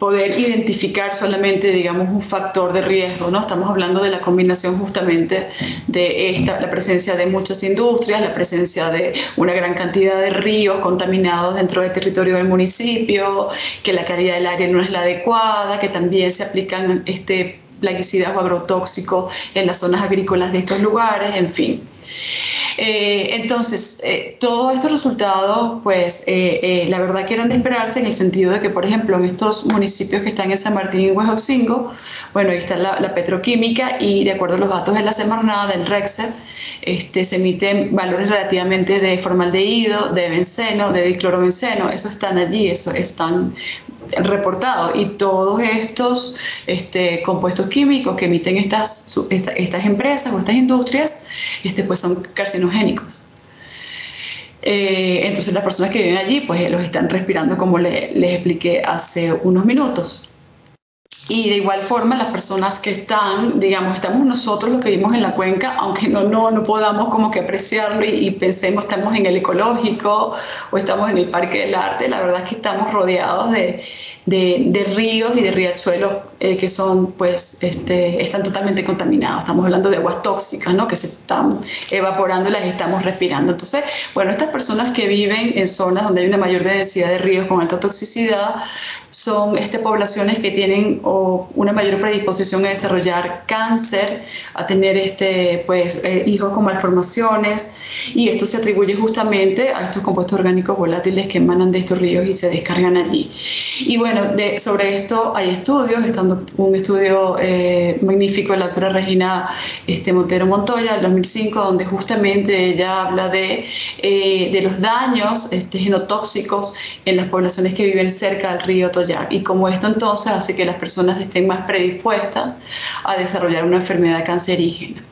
poder identificar solamente, digamos, un factor de riesgo, ¿no? Estamos hablando de la combinación justamente de esta, la presencia de muchas industrias, la presencia de una gran cantidad de ríos contaminados dentro del territorio del municipio, que la calidad del aire no es la adecuada, que también se aplican este, plaguicidas o agrotóxicos en las zonas agrícolas de estos lugares, en fin. Eh, entonces, eh, todos estos resultados, pues, eh, eh, la verdad que eran de esperarse en el sentido de que, por ejemplo, en estos municipios que están en San Martín y Huehuetenango, bueno, ahí está la, la petroquímica y de acuerdo a los datos de la Semarnat, del RECSEP, este, se emiten valores relativamente de formaldehído, de benceno, de diclorobenceno, eso están allí, eso están reportados y todos estos este, compuestos químicos que emiten estas, esta, estas empresas o estas industrias este, pues son carcinogénicos. Eh, entonces las personas que viven allí pues los están respirando como le, les expliqué hace unos minutos. Y de igual forma las personas que están, digamos, estamos nosotros los que vivimos en la cuenca, aunque no, no, no podamos como que apreciarlo y, y pensemos estamos en el ecológico o estamos en el Parque del Arte, la verdad es que estamos rodeados de, de, de ríos y de riachuelos eh, que son, pues, este, están totalmente contaminados. Estamos hablando de aguas tóxicas, ¿no? Que se están evaporando y las estamos respirando. Entonces, bueno, estas personas que viven en zonas donde hay una mayor densidad de ríos con alta toxicidad son este, poblaciones que tienen o una mayor predisposición a desarrollar cáncer, a tener este, pues, eh, hijos con malformaciones, y esto se atribuye justamente a estos compuestos orgánicos volátiles que emanan de estos ríos y se descargan allí. Y bueno, de, sobre esto hay estudios, estando un estudio eh, magnífico de la doctora Regina este, Montero Montoya del dos mil cinco, donde justamente ella habla de, eh, de los daños este, genotóxicos en las poblaciones que viven cerca del río Toyac, y como esto entonces hace que las personas estén más predispuestas a desarrollar una enfermedad cancerígena.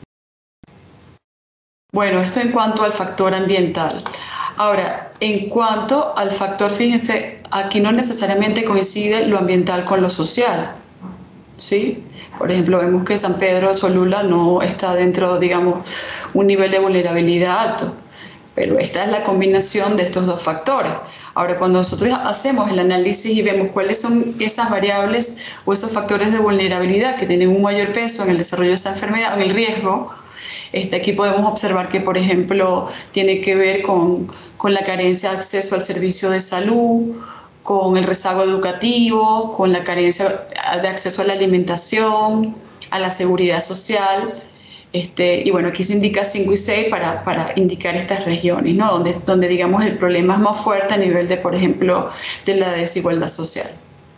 Bueno, esto en cuanto al factor ambiental. Ahora, en cuanto al factor, fíjense, aquí no necesariamente coincide lo ambiental con lo social, ¿sí? Por ejemplo, vemos que San Pedro Cholula no está dentro, digamos, un nivel de vulnerabilidad alto, pero esta es la combinación de estos dos factores. Ahora, cuando nosotros hacemos el análisis y vemos cuáles son esas variables o esos factores de vulnerabilidad que tienen un mayor peso en el desarrollo de esa enfermedad, en el riesgo, este, aquí podemos observar que, por ejemplo, tiene que ver con, con la carencia de acceso al servicio de salud, con el rezago educativo, con la carencia de acceso a la alimentación, a la seguridad social. Este, y bueno, aquí se indica cinco y seis para, para indicar estas regiones, ¿no? Donde, donde, digamos, el problema es más fuerte a nivel de, por ejemplo, de la desigualdad social.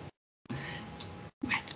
Bueno.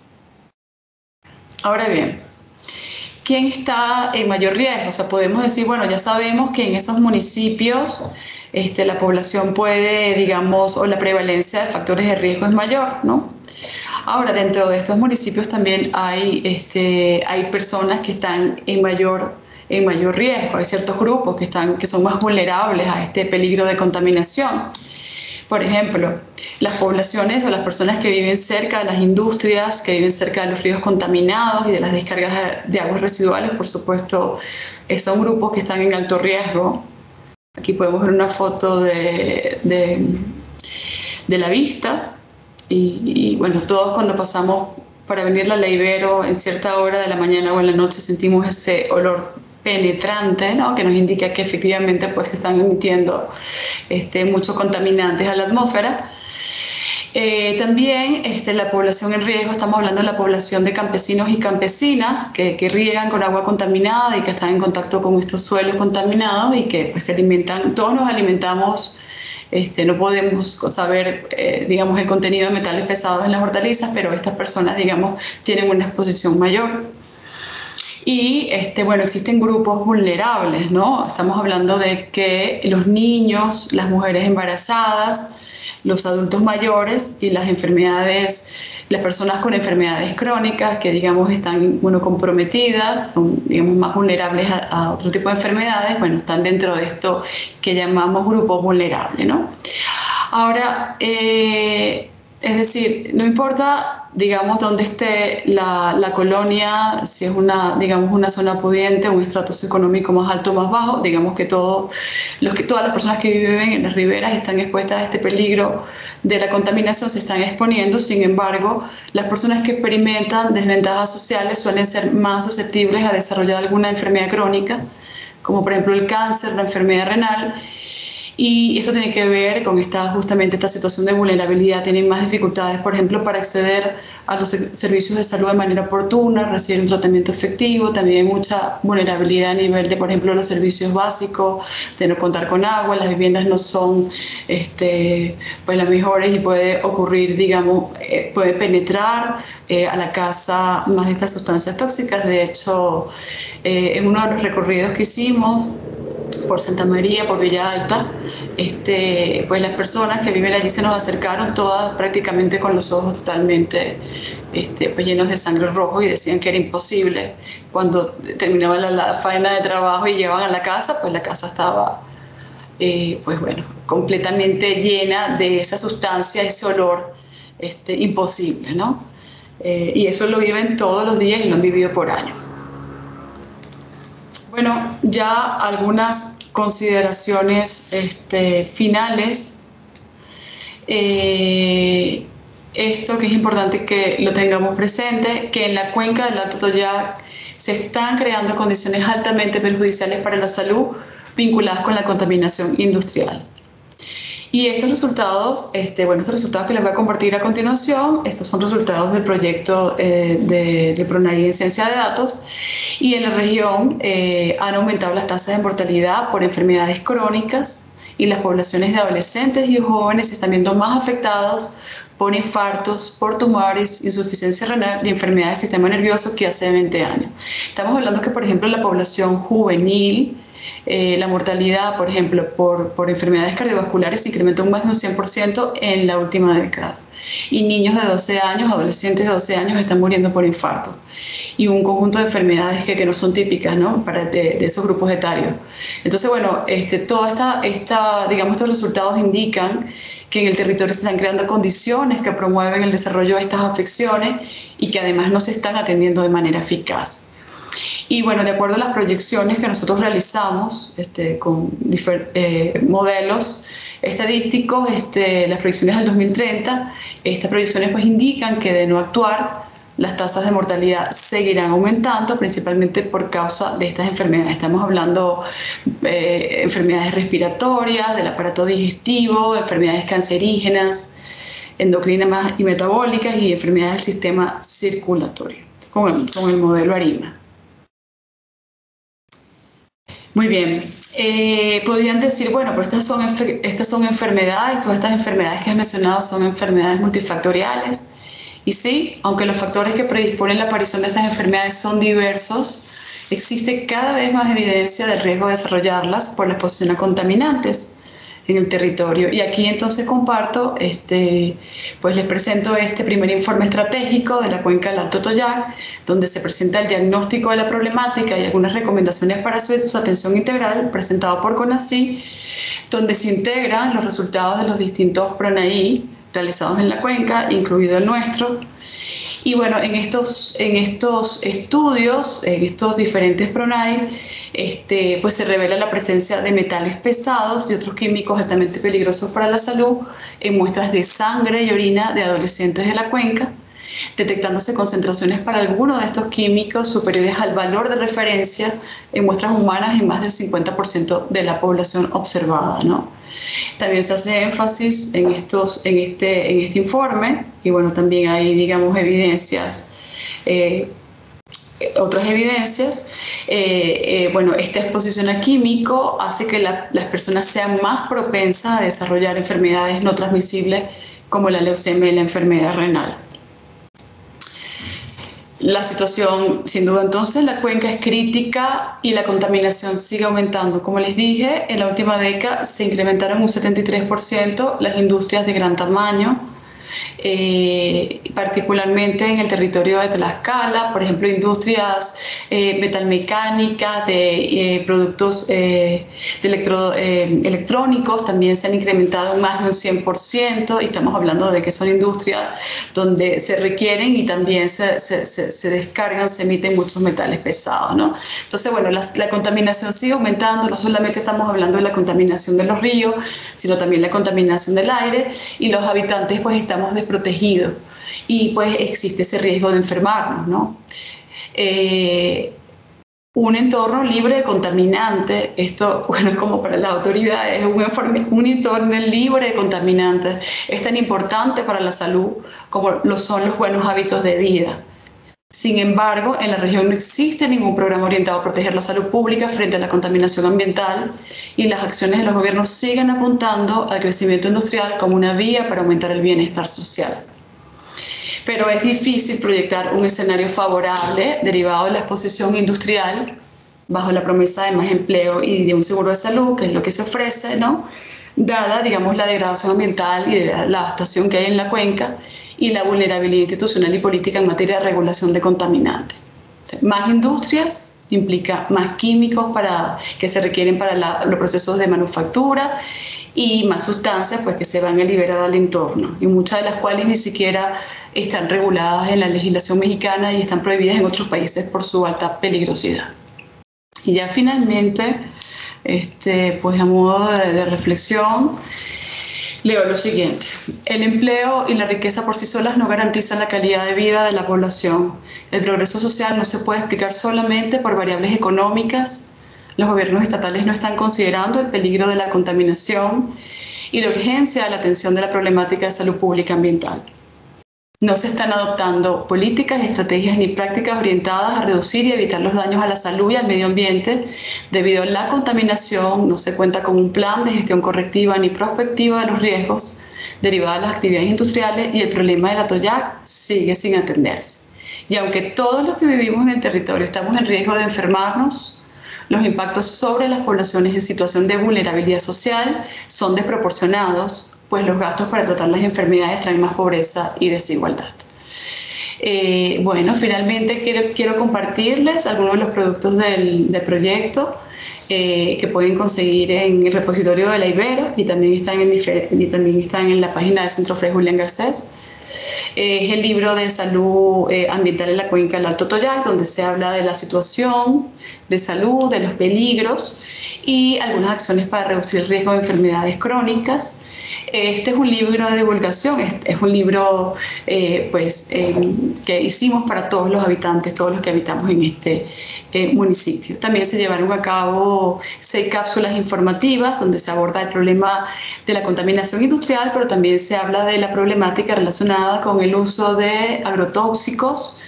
Ahora bien, ¿quién está en mayor riesgo? O sea, podemos decir, bueno, ya sabemos que en esos municipios este, la población puede, digamos, o la prevalencia de factores de riesgo es mayor, ¿no? Ahora, dentro de estos municipios también hay, este, hay personas que están en mayor, en mayor riesgo. Hay ciertos grupos que, están, que son más vulnerables a este peligro de contaminación. Por ejemplo, las poblaciones o las personas que viven cerca de las industrias, que viven cerca de los ríos contaminados y de las descargas de aguas residuales, por supuesto, son grupos que están en alto riesgo. Aquí podemos ver una foto de, de, de la vista. Y, y bueno, todos cuando pasamos para venir a la Ibero en cierta hora de la mañana o en la noche sentimos ese olor penetrante, ¿no? Que nos indica que efectivamente pues, se están emitiendo este, muchos contaminantes a la atmósfera. Eh, también este, la población en riesgo, estamos hablando de la población de campesinos y campesinas que, que riegan con agua contaminada y que están en contacto con estos suelos contaminados y que pues, se alimentan, todos nos alimentamos. Este, no podemos saber, eh, digamos, el contenido de metales pesados en las hortalizas, pero estas personas, digamos, tienen una exposición mayor. Y, este, bueno, existen grupos vulnerables, ¿no? Estamos hablando de que los niños, las mujeres embarazadas, los adultos mayores y las enfermedades, las personas con enfermedades crónicas que, digamos, están, bueno, comprometidas, son, digamos, más vulnerables a, a otro tipo de enfermedades, bueno, están dentro de esto que llamamos grupos vulnerables, ¿no? Ahora, eh, Es decir, no importa, digamos, dónde esté la, la colonia, si es una, digamos, una zona pudiente, un estrato socioeconómico más alto o más bajo, digamos que, todo, los que todas las personas que viven en las riberas están expuestas a este peligro de la contaminación, se están exponiendo. Sin embargo, las personas que experimentan desventajas sociales suelen ser más susceptibles a desarrollar alguna enfermedad crónica, como por ejemplo el cáncer, la enfermedad renal. Y esto tiene que ver con esta, justamente esta situación de vulnerabilidad. Tienen más dificultades, por ejemplo, para acceder a los servicios de salud de manera oportuna, recibir un tratamiento efectivo. También hay mucha vulnerabilidad a nivel de, por ejemplo, los servicios básicos, de no contar con agua. Las viviendas no son este, pues, las mejores y puede ocurrir, digamos, eh, puede penetrar eh, a la casa más de estas sustancias tóxicas. De hecho, eh, en uno de los recorridos que hicimos por Santa María, por Villa Alta, este, pues las personas que viven allí se nos acercaron todas prácticamente con los ojos totalmente este, pues llenos de sangre rojo, y decían que era imposible. Cuando terminaban la, la faena de trabajo y llegaban a la casa, pues la casa estaba eh, pues bueno, completamente llena de esa sustancia, ese olor este, imposible, ¿no? Eh, y eso lo viven todos los días y lo han vivido por años. Bueno, ya algunas consideraciones este, finales. Eh, esto que es importante que lo tengamos presente, que en la cuenca del Alto Toyac se están creando condiciones altamente perjudiciales para la salud vinculadas con la contaminación industrial. Y estos resultados, este, bueno, estos resultados que les voy a compartir a continuación, estos son resultados del proyecto eh, de, de PRONAI en ciencia de datos, y en la región eh, han aumentado las tasas de mortalidad por enfermedades crónicas, y las poblaciones de adolescentes y jóvenes se están viendo más afectados por infartos, por tumores, insuficiencia renal y enfermedades del sistema nervioso que hace veinte años. Estamos hablando que, por ejemplo, la población juvenil, Eh, la mortalidad, por ejemplo, por, por enfermedades cardiovasculares se incrementó más de un cien por ciento en la última década. Y niños de doce años, adolescentes de doce años están muriendo por infarto. Y un conjunto de enfermedades que, que no son típicas, ¿no? Para de, de esos grupos etarios. Entonces, bueno, este, toda esta, esta, digamos, estos resultados indican que en el territorio se están creando condiciones que promueven el desarrollo de estas afecciones y que además no se están atendiendo de manera eficaz. Y bueno, de acuerdo a las proyecciones que nosotros realizamos este, con eh, modelos estadísticos, este, las proyecciones del dos mil treinta, estas proyecciones pues indican que de no actuar, las tasas de mortalidad seguirán aumentando, principalmente por causa de estas enfermedades. Estamos hablando de eh, enfermedades respiratorias, del aparato digestivo, enfermedades cancerígenas, endocrinas y metabólicas, y enfermedades del sistema circulatorio, con el, con el modelo ARIMA. Muy bien, eh, podrían decir, bueno, pero estas son, estas son enfermedades, todas estas enfermedades que has mencionado son enfermedades multifactoriales. Y sí, aunque los factores que predisponen la aparición de estas enfermedades son diversos, existe cada vez más evidencia del riesgo de desarrollarlas por la exposición a contaminantes en el territorio. Y aquí entonces comparto, este, pues les presento este primer informe estratégico de la cuenca del Alto Toyac, donde se presenta el diagnóstico de la problemática y algunas recomendaciones para su, su atención integral, presentado por CONACYT, donde se integran los resultados de los distintos PRONAI realizados en la cuenca, incluido el nuestro. Y bueno, en estos, en estos estudios, en estos diferentes PRONAI, este, pues se revela la presencia de metales pesados y otros químicos altamente peligrosos para la salud en muestras de sangre y orina de adolescentes de la cuenca, detectándose concentraciones para algunos de estos químicos superiores al valor de referencia en muestras humanas en más del cincuenta por ciento de la población observada, ¿no? También se hace énfasis en, estos, en, este, en este informe, y bueno, también hay, digamos, evidencias, eh, otras evidencias. Eh, eh, bueno, esta exposición a químico hace que la, las personas sean más propensas a desarrollar enfermedades no transmisibles como la leucemia y la enfermedad renal. La situación, sin duda, entonces, en la cuenca es crítica y la contaminación sigue aumentando. Como les dije, en la última década se incrementaron un setenta y tres por ciento las industrias de gran tamaño, eh, particularmente en el territorio de Tlaxcala, por ejemplo, industrias eh, metalmecánicas, de eh, productos eh, de electro, eh, electrónicos, también se han incrementado más de un cien por ciento, y estamos hablando de que son industrias donde se requieren y también se, se, se, se descargan, se emiten muchos metales pesados, ¿no? Entonces, bueno, la, la contaminación sigue aumentando, no solamente estamos hablando de la contaminación de los ríos, sino también la contaminación del aire, y los habitantes pues estamos desprotegidos y pues existe ese riesgo de enfermarnos, ¿no? Eh, un entorno libre de contaminantes, esto, bueno, es como para las autoridades, un, un entorno libre de contaminantes es tan importante para la salud como lo son los buenos hábitos de vida. Sin embargo, en la región no existe ningún programa orientado a proteger la salud pública frente a la contaminación ambiental, y las acciones de los gobiernos siguen apuntando al crecimiento industrial como una vía para aumentar el bienestar social. Pero es difícil proyectar un escenario favorable derivado de la exposición industrial bajo la promesa de más empleo y de un seguro de salud, que es lo que se ofrece, ¿no? Dada, digamos, la degradación ambiental y de la devastación que hay en la cuenca, y la vulnerabilidad institucional y política en materia de regulación de contaminantes. Más industrias implica más químicos para, que se requieren para la, los procesos de manufactura, y más sustancias pues, que se van a liberar al entorno, y muchas de las cuales ni siquiera están reguladas en la legislación mexicana y están prohibidas en otros países por su alta peligrosidad. Y ya finalmente, este, pues a modo de, de reflexión, leo lo siguiente: el empleo y la riqueza por sí solas no garantizan la calidad de vida de la población. El progreso social no se puede explicar solamente por variables económicas. Los gobiernos estatales no están considerando el peligro de la contaminación y la urgencia de la atención de la problemática de salud pública ambiental. No se están adoptando políticas, estrategias ni prácticas orientadas a reducir y evitar los daños a la salud y al medio ambiente. Debido a la contaminación, no se cuenta con un plan de gestión correctiva ni prospectiva de los riesgos derivados de las actividades industriales, y el problema del Atoyac sigue sin atenderse. Y aunque todos los que vivimos en el territorio estamos en riesgo de enfermarnos, los impactos sobre las poblaciones en situación de vulnerabilidad social son desproporcionados, pues los gastos para tratar las enfermedades traen más pobreza y desigualdad. Eh, bueno, finalmente quiero, quiero compartirles algunos de los productos del, del proyecto eh, que pueden conseguir en el repositorio de la Ibero, y también están en, y también están en la página del Centro Fray Julián Garcés. Eh, es el libro de salud eh, ambiental en la cuenca del Alto Atoyac, donde se habla de la situación de salud, de los peligros y algunas acciones para reducir el riesgo de enfermedades crónicas. Este es un libro de divulgación, es, es un libro eh, pues, eh, que hicimos para todos los habitantes, todos los que habitamos en este eh, municipio. También se llevaron a cabo seis cápsulas informativas donde se aborda el problema de la contaminación industrial, pero también se habla de la problemática relacionada con el uso de agrotóxicos.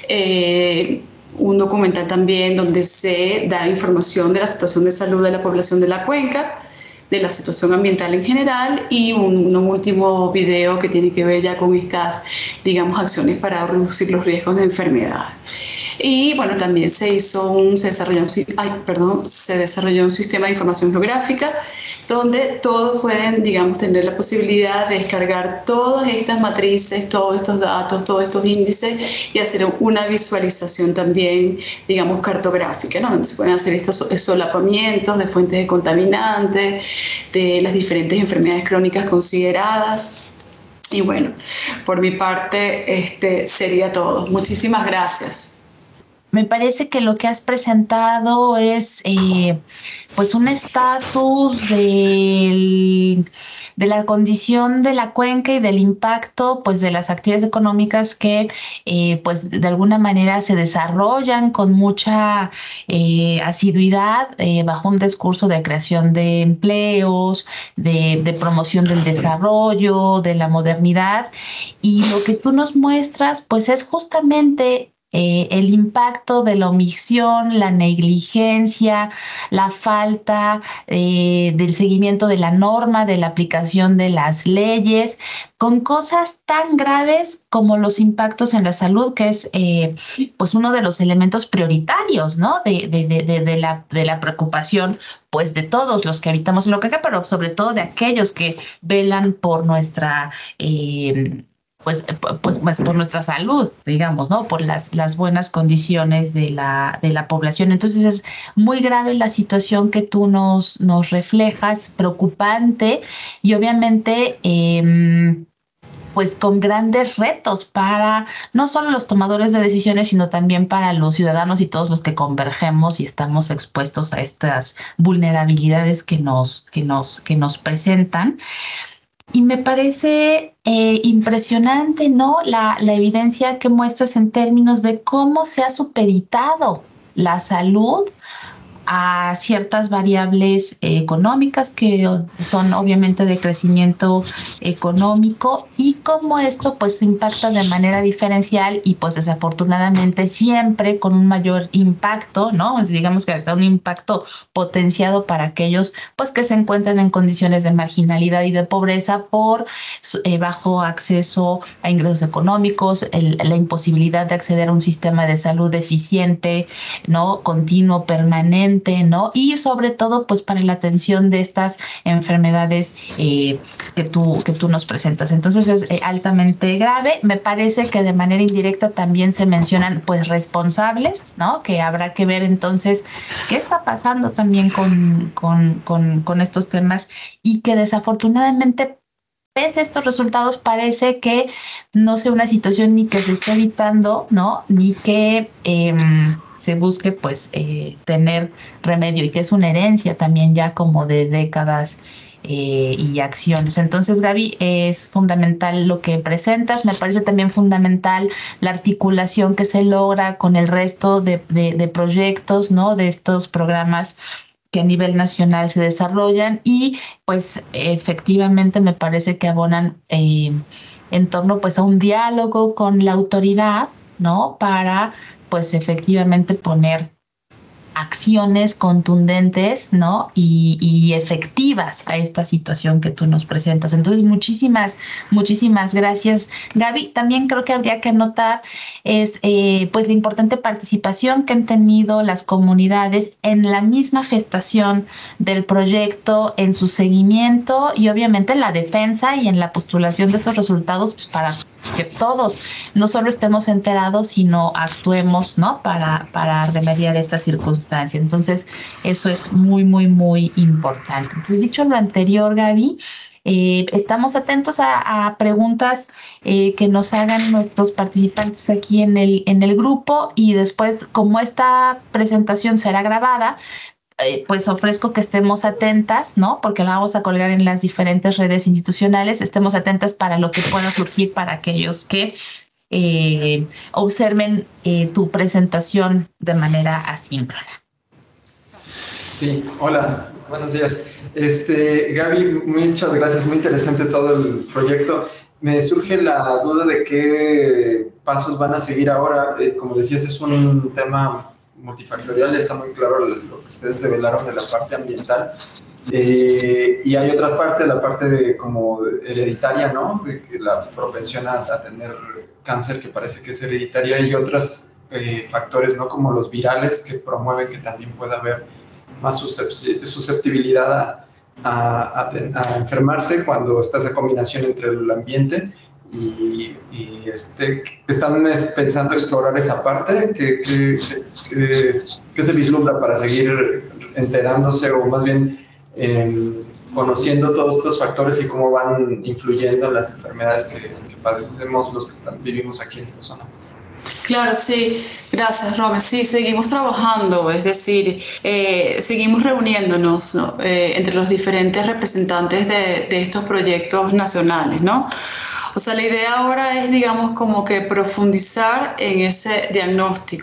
Eh, un documental también donde se da información de la situación de salud de la población de la cuenca, de la situación ambiental en general, y un, un último video que tiene que ver ya con estas, digamos, acciones para reducir los riesgos de enfermedad. Y bueno, también se hizo un, se desarrolló un, ay, perdón, se desarrolló un sistema de información geográfica donde todos pueden, digamos, tener la posibilidad de descargar todas estas matrices, todos estos datos, todos estos índices, y hacer una visualización también, digamos, cartográfica, ¿no? Donde se pueden hacer estos solapamientos de fuentes de contaminantes, de las diferentes enfermedades crónicas consideradas. Y bueno, por mi parte, este sería todo. Muchísimas gracias. Me parece que lo que has presentado es eh, pues un estatus del, de la condición de la cuenca y del impacto pues de las actividades económicas que eh, pues de alguna manera se desarrollan con mucha eh, asiduidad eh, bajo un discurso de creación de empleos, de, de promoción del desarrollo, de la modernidad, y lo que tú nos muestras pues es justamente eh, el impacto de la omisión, la negligencia, la falta eh, del seguimiento de la norma, de la aplicación de las leyes, con cosas tan graves como los impactos en la salud, que es eh, pues uno de los elementos prioritarios, ¿no? De, de, de, de, de, la, de la preocupación, pues de todos los que habitamos en lo que acá, pero sobre todo de aquellos que velan por nuestra eh, Pues, pues, pues por nuestra salud, digamos, ¿no? Por las, las buenas condiciones de la, de la población. Entonces es muy grave la situación que tú nos, nos reflejas, preocupante y obviamente eh, pues con grandes retos para no solo los tomadores de decisiones, sino también para los ciudadanos y todos los que convergemos y estamos expuestos a estas vulnerabilidades que nos, que nos, que nos presentan. Y me parece eh, impresionante, ¿no? La, la evidencia que muestras en términos de cómo se ha supeditado la salud a ciertas variables eh, económicas que son obviamente de crecimiento económico y cómo esto pues impacta de manera diferencial y pues desafortunadamente siempre con un mayor impacto, ¿no? Digamos que está un impacto potenciado para aquellos pues que se encuentran en condiciones de marginalidad y de pobreza por eh, bajo acceso a ingresos económicos, el, la imposibilidad de acceder a un sistema de salud eficiente, ¿no? Continuo, permanente, ¿no? Y sobre todo, pues, para la atención de estas enfermedades eh, que, tú, que tú nos presentas. Entonces, es eh, altamente grave. Me parece que de manera indirecta también se mencionan, pues, responsables, ¿no? Que habrá que ver entonces qué está pasando también con, con, con, con estos temas y que desafortunadamente pese a estos resultados parece que no sea una situación ni que se esté evitando, ¿no? Ni que eh, se busque pues eh, tener remedio y que es una herencia también ya como de décadas eh, y acciones. Entonces, Gaby, es fundamental lo que presentas. Me parece también fundamental la articulación que se logra con el resto de, de, de proyectos, ¿no? De estos programas que a nivel nacional se desarrollan y pues efectivamente me parece que abonan eh, en torno pues a un diálogo con la autoridad, ¿no? Para pues efectivamente poner acciones contundentes, ¿no? Y, y efectivas a esta situación que tú nos presentas. Entonces, muchísimas, muchísimas gracias, Gaby. También creo que habría que anotar es, eh, pues, la importante participación que han tenido las comunidades en la misma gestación del proyecto, en su seguimiento y obviamente en la defensa y en la postulación de estos resultados pues, para que todos no solo estemos enterados, sino actuemos, ¿no? Para, para remediar esta circunstancia. Entonces, eso es muy, muy, muy importante. Entonces, dicho lo anterior, Gaby, eh, estamos atentos a, a preguntas eh, que nos hagan nuestros participantes aquí en el, en el grupo y después, como esta presentación será grabada, Eh, pues ofrezco que estemos atentas, ¿no? Porque la vamos a colgar en las diferentes redes institucionales, estemos atentas para lo que pueda surgir para aquellos que eh, observen eh, tu presentación de manera asíncrona. Sí, hola, buenos días. Este, Gaby, muchas gracias, muy interesante todo el proyecto. Me surge la duda de qué pasos van a seguir ahora. Eh, como decías, es un tema multifactorial, está muy claro lo que ustedes revelaron de la parte ambiental. Eh, y hay otra parte, la parte de, como hereditaria, ¿no? De que la propensión a, a tener cáncer, que parece que es hereditaria, y otros eh, factores, ¿no? Como los virales, que promueven que también pueda haber más susceptibilidad a, a, a, a enfermarse cuando está esa combinación entre el ambiente y, y este, están pensando explorar esa parte que, que, que, que se vislumbra para seguir enterándose o más bien eh, conociendo todos estos factores y cómo van influyendo en las enfermedades que, que padecemos los que están, vivimos aquí en esta zona. Claro, sí. Gracias, Rome. Sí, seguimos trabajando, es decir, eh, seguimos reuniéndonos, ¿no? eh, entre los diferentes representantes de, de estos proyectos nacionales, ¿no? O sea, la idea ahora es, digamos, como que profundizar en ese diagnóstico,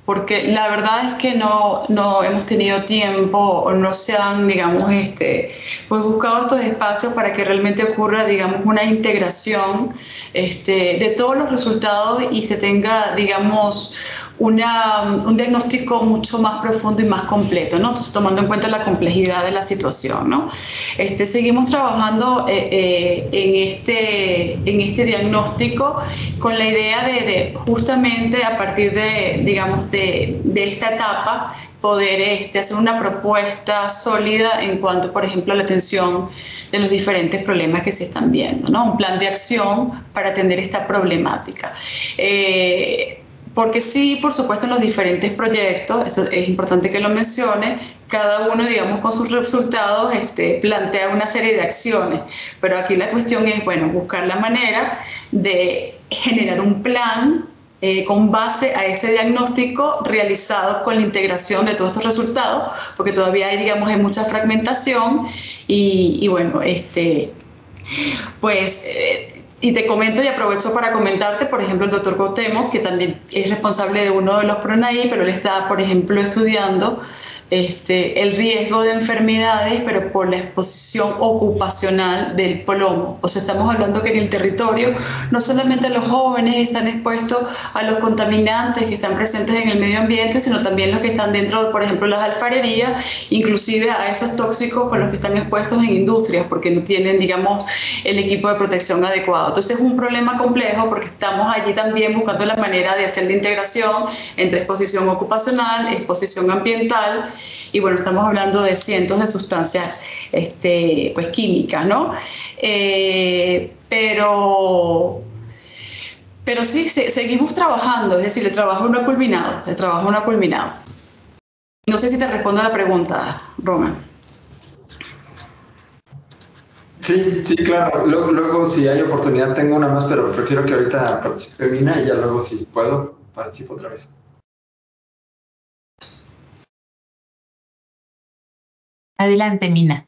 porque la verdad es que no, no hemos tenido tiempo o no se han, digamos, este, pues buscado estos espacios para que realmente ocurra, digamos, una integración este, de todos los resultados y se tenga, digamos, una, un diagnóstico mucho más profundo y más completo, ¿no? Entonces, tomando en cuenta la complejidad de la situación, ¿no? Este, seguimos trabajando eh, eh, en, este, en este diagnóstico con la idea de, de justamente a partir de, digamos, de, de esta etapa poder este, hacer una propuesta sólida en cuanto, por ejemplo, a la atención de los diferentes problemas que se están viendo, ¿no? Un plan de acción para atender esta problemática. Eh, Porque sí, por supuesto, en los diferentes proyectos, esto es importante que lo mencione, cada uno, digamos, con sus resultados este, plantea una serie de acciones, pero aquí la cuestión es, bueno, buscar la manera de generar un plan eh, con base a ese diagnóstico realizado con la integración de todos estos resultados, porque todavía hay, digamos, hay mucha fragmentación y, y bueno, este, pues... Eh, Y te comento y aprovecho para comentarte, por ejemplo, el doctor Cuauhtémoc, que también es responsable de uno de los PRONAI, pero él está, por ejemplo, estudiando este, el riesgo de enfermedades, pero por la exposición ocupacional del plomo. O sea, estamos hablando que en el territorio no solamente los jóvenes están expuestos a los contaminantes que están presentes en el medio ambiente, sino también los que están dentro, por ejemplo, las alfarerías, inclusive a esos tóxicos con los que están expuestos en industrias, porque no tienen, digamos, el equipo de protección adecuado. Entonces es un problema complejo porque estamos allí también buscando la manera de hacer la integración entre exposición ocupacional, exposición ambiental, y bueno, estamos hablando de cientos de sustancias este, pues, químicas, ¿no? Eh, pero, pero sí, se, seguimos trabajando, es decir, el trabajo no ha culminado, el trabajo no ha culminado. No sé si te respondo a la pregunta, Roman. Sí, sí, claro. Luego, luego, si hay oportunidad, tengo una más, pero prefiero que ahorita participe Mina y ya luego, si puedo, participo otra vez. Adelante, Mina.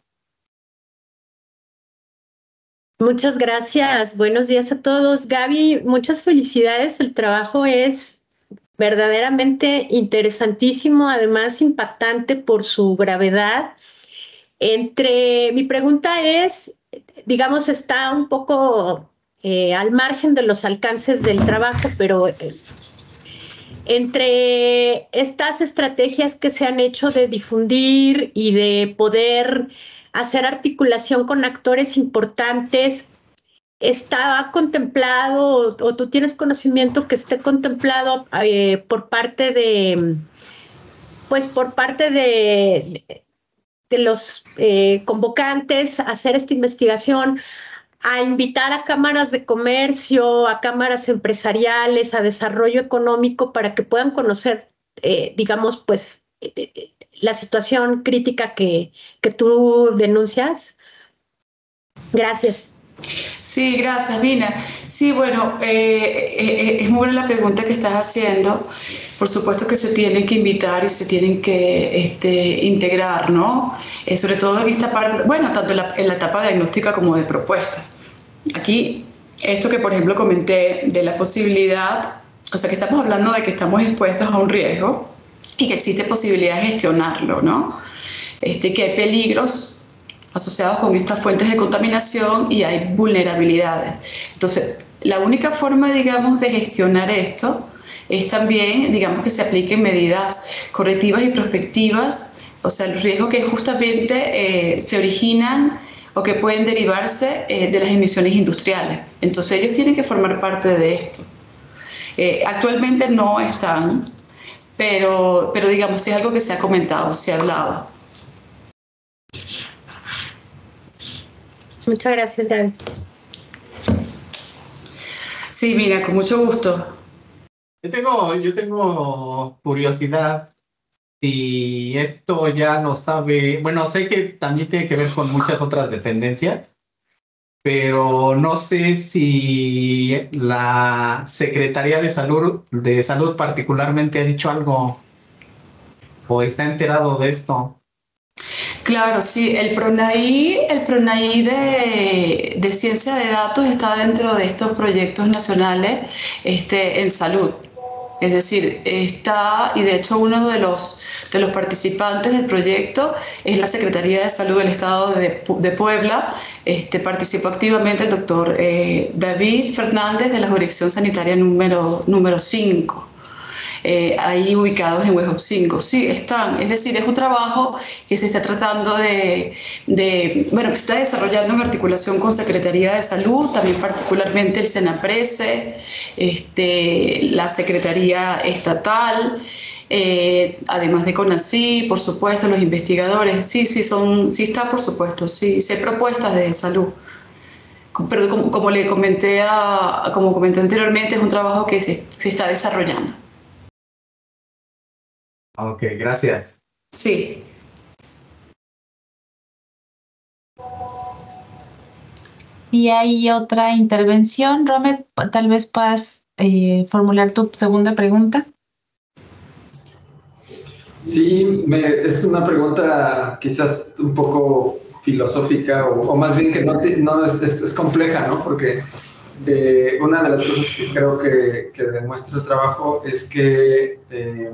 Muchas gracias. Buenos días a todos. Gaby, muchas felicidades. El trabajo es verdaderamente interesantísimo, además impactante por su gravedad. Entre, mi pregunta es, digamos, está un poco eh, al margen de los alcances del trabajo, pero eh, entre estas estrategias que se han hecho de difundir y de poder hacer articulación con actores importantes, ¿está contemplado o, o tú tienes conocimiento que esté contemplado eh, por parte de, pues por parte de, de, de los eh, convocantes a hacer esta investigación, a invitar a cámaras de comercio, a cámaras empresariales, a desarrollo económico para que puedan conocer, eh, digamos, pues, eh, la situación crítica que, que tú denuncias? Gracias. Sí, gracias, Mina. Sí, bueno, eh, eh, es muy buena la pregunta que estás haciendo. Por supuesto que se tienen que invitar y se tienen que este, integrar, ¿no? Eh, sobre todo en esta parte, bueno, tanto en la, en la etapa diagnóstica como de propuesta. Aquí, esto que por ejemplo comenté de la posibilidad, o sea que estamos hablando de que estamos expuestos a un riesgo y que existe posibilidad de gestionarlo, ¿no? Este, que hay peligros asociados con estas fuentes de contaminación y hay vulnerabilidades. Entonces, la única forma, digamos, de gestionar esto es también, digamos, que se apliquen medidas correctivas y prospectivas, o sea, el riesgo que justamente eh, se originan o que pueden derivarse eh, de las emisiones industriales. Entonces ellos tienen que formar parte de esto. Eh, actualmente no están, pero, pero digamos, es algo que se ha comentado, se ha hablado. Muchas gracias, Gaby. Sí, mira, con mucho gusto. Yo tengo, yo tengo curiosidad. Y esto ya lo sabe, bueno, sé que también tiene que ver con muchas otras dependencias, pero no sé si la Secretaría de Salud, de Salud particularmente ha dicho algo o está enterado de esto. Claro, sí, el PRONAI, el PRONAI de, de Ciencia de Datos está dentro de estos proyectos nacionales este, en salud. Es decir, está, y de hecho uno de los, de los participantes del proyecto es la Secretaría de Salud del Estado de, de Puebla. Este, participó activamente el doctor eh, David Fernández de la Jurisdicción Sanitaria número, número cinco. Eh, ahí ubicados en Huejotzingo. Sí, están. Es decir, es un trabajo que se está tratando de, de, bueno, que se está desarrollando en articulación con Secretaría de Salud, también particularmente el SENAPRESE, este, la Secretaría Estatal, eh, además de CONACYT, por supuesto, los investigadores. Sí, sí, son, sí está, por supuesto, sí, sí hay propuestas de salud. Pero como, como le comenté, a, como comenté anteriormente, es un trabajo que se, se está desarrollando. Ok, gracias. Sí. Y hay otra intervención, Romet, tal vez puedas eh, formular tu segunda pregunta. Sí, me, es una pregunta quizás un poco filosófica o, o más bien que no, te, no es, es, es compleja, ¿no? Porque de, una de las cosas que creo que, que demuestra el trabajo es que eh,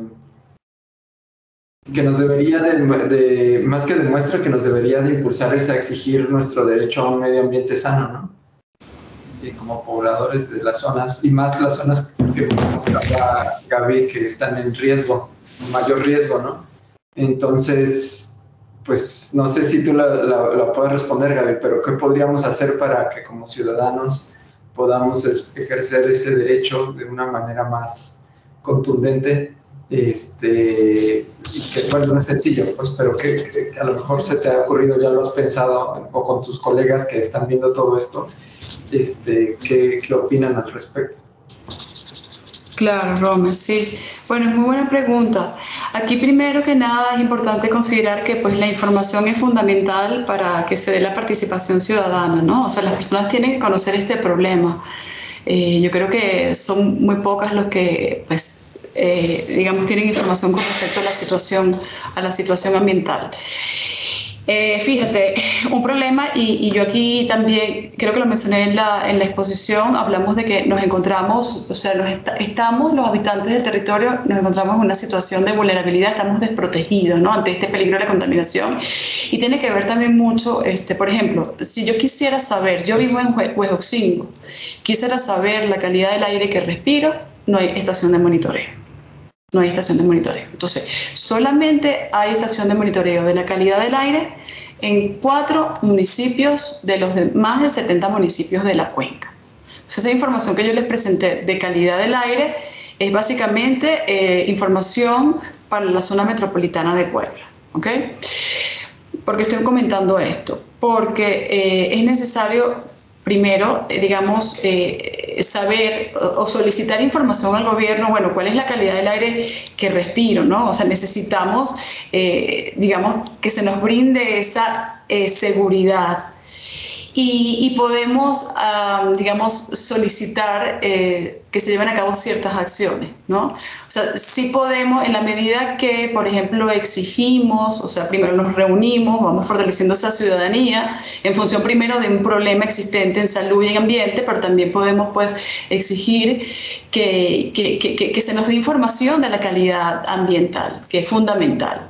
que nos debería de, de, más que demuestra, que nos debería de impulsar es a exigir nuestro derecho a un medio ambiente sano, ¿no? Y como pobladores de las zonas, y más las zonas que mostraba Gaby, que están en riesgo, en mayor riesgo, ¿no? Entonces, pues no sé si tú la, la, la puedes responder, Gaby, pero ¿qué podríamos hacer para que como ciudadanos podamos ejercer ese derecho de una manera más contundente? Este, y que bueno, no es sencillo, pues, pero que, que a lo mejor se te ha ocurrido, ya lo has pensado, o con tus colegas que están viendo todo esto, este, ¿qué, qué opinan al respecto? Claro, Rome, sí. Bueno, es muy buena pregunta. Aquí primero que nada es importante considerar que pues, la información es fundamental para que se dé la participación ciudadana, ¿no? O sea, las personas tienen que conocer este problema. Eh, yo creo que son muy pocas los que, pues, Eh, digamos, tienen información con respecto a la situación, a la situación ambiental. Eh, fíjate, un problema, y, y yo aquí también creo que lo mencioné en la, en la exposición, hablamos de que nos encontramos, o sea, nos est estamos, los habitantes del territorio, nos encontramos en una situación de vulnerabilidad, estamos desprotegidos, ¿no?, ante este peligro de la contaminación. Y tiene que ver también mucho, este, por ejemplo, si yo quisiera saber, yo vivo en Huejotzingo, quisiera saber la calidad del aire que respiro, no hay estación de monitoreo. No hay estación de monitoreo. Entonces, solamente hay estación de monitoreo de la calidad del aire en cuatro municipios de los de más de setenta municipios de la cuenca. Entonces, esa información que yo les presenté de calidad del aire es básicamente eh, información para la zona metropolitana de Puebla. ¿Ok? ¿Por qué estoy comentando esto? Porque eh, es necesario, primero, eh, digamos, eh, saber o, o solicitar información al gobierno, bueno, cuál es la calidad del aire que respiro, ¿no? O sea, necesitamos, eh, digamos, que se nos brinde esa eh, seguridad. Y, y podemos, um, digamos, solicitar eh, que se lleven a cabo ciertas acciones, ¿no? O sea, sí podemos, en la medida que, por ejemplo, exigimos, o sea, primero nos reunimos, vamos fortaleciendo esa ciudadanía en función primero de un problema existente en salud y en ambiente, pero también podemos, pues, exigir que, que, que, que se nos dé información de la calidad ambiental, que es fundamental.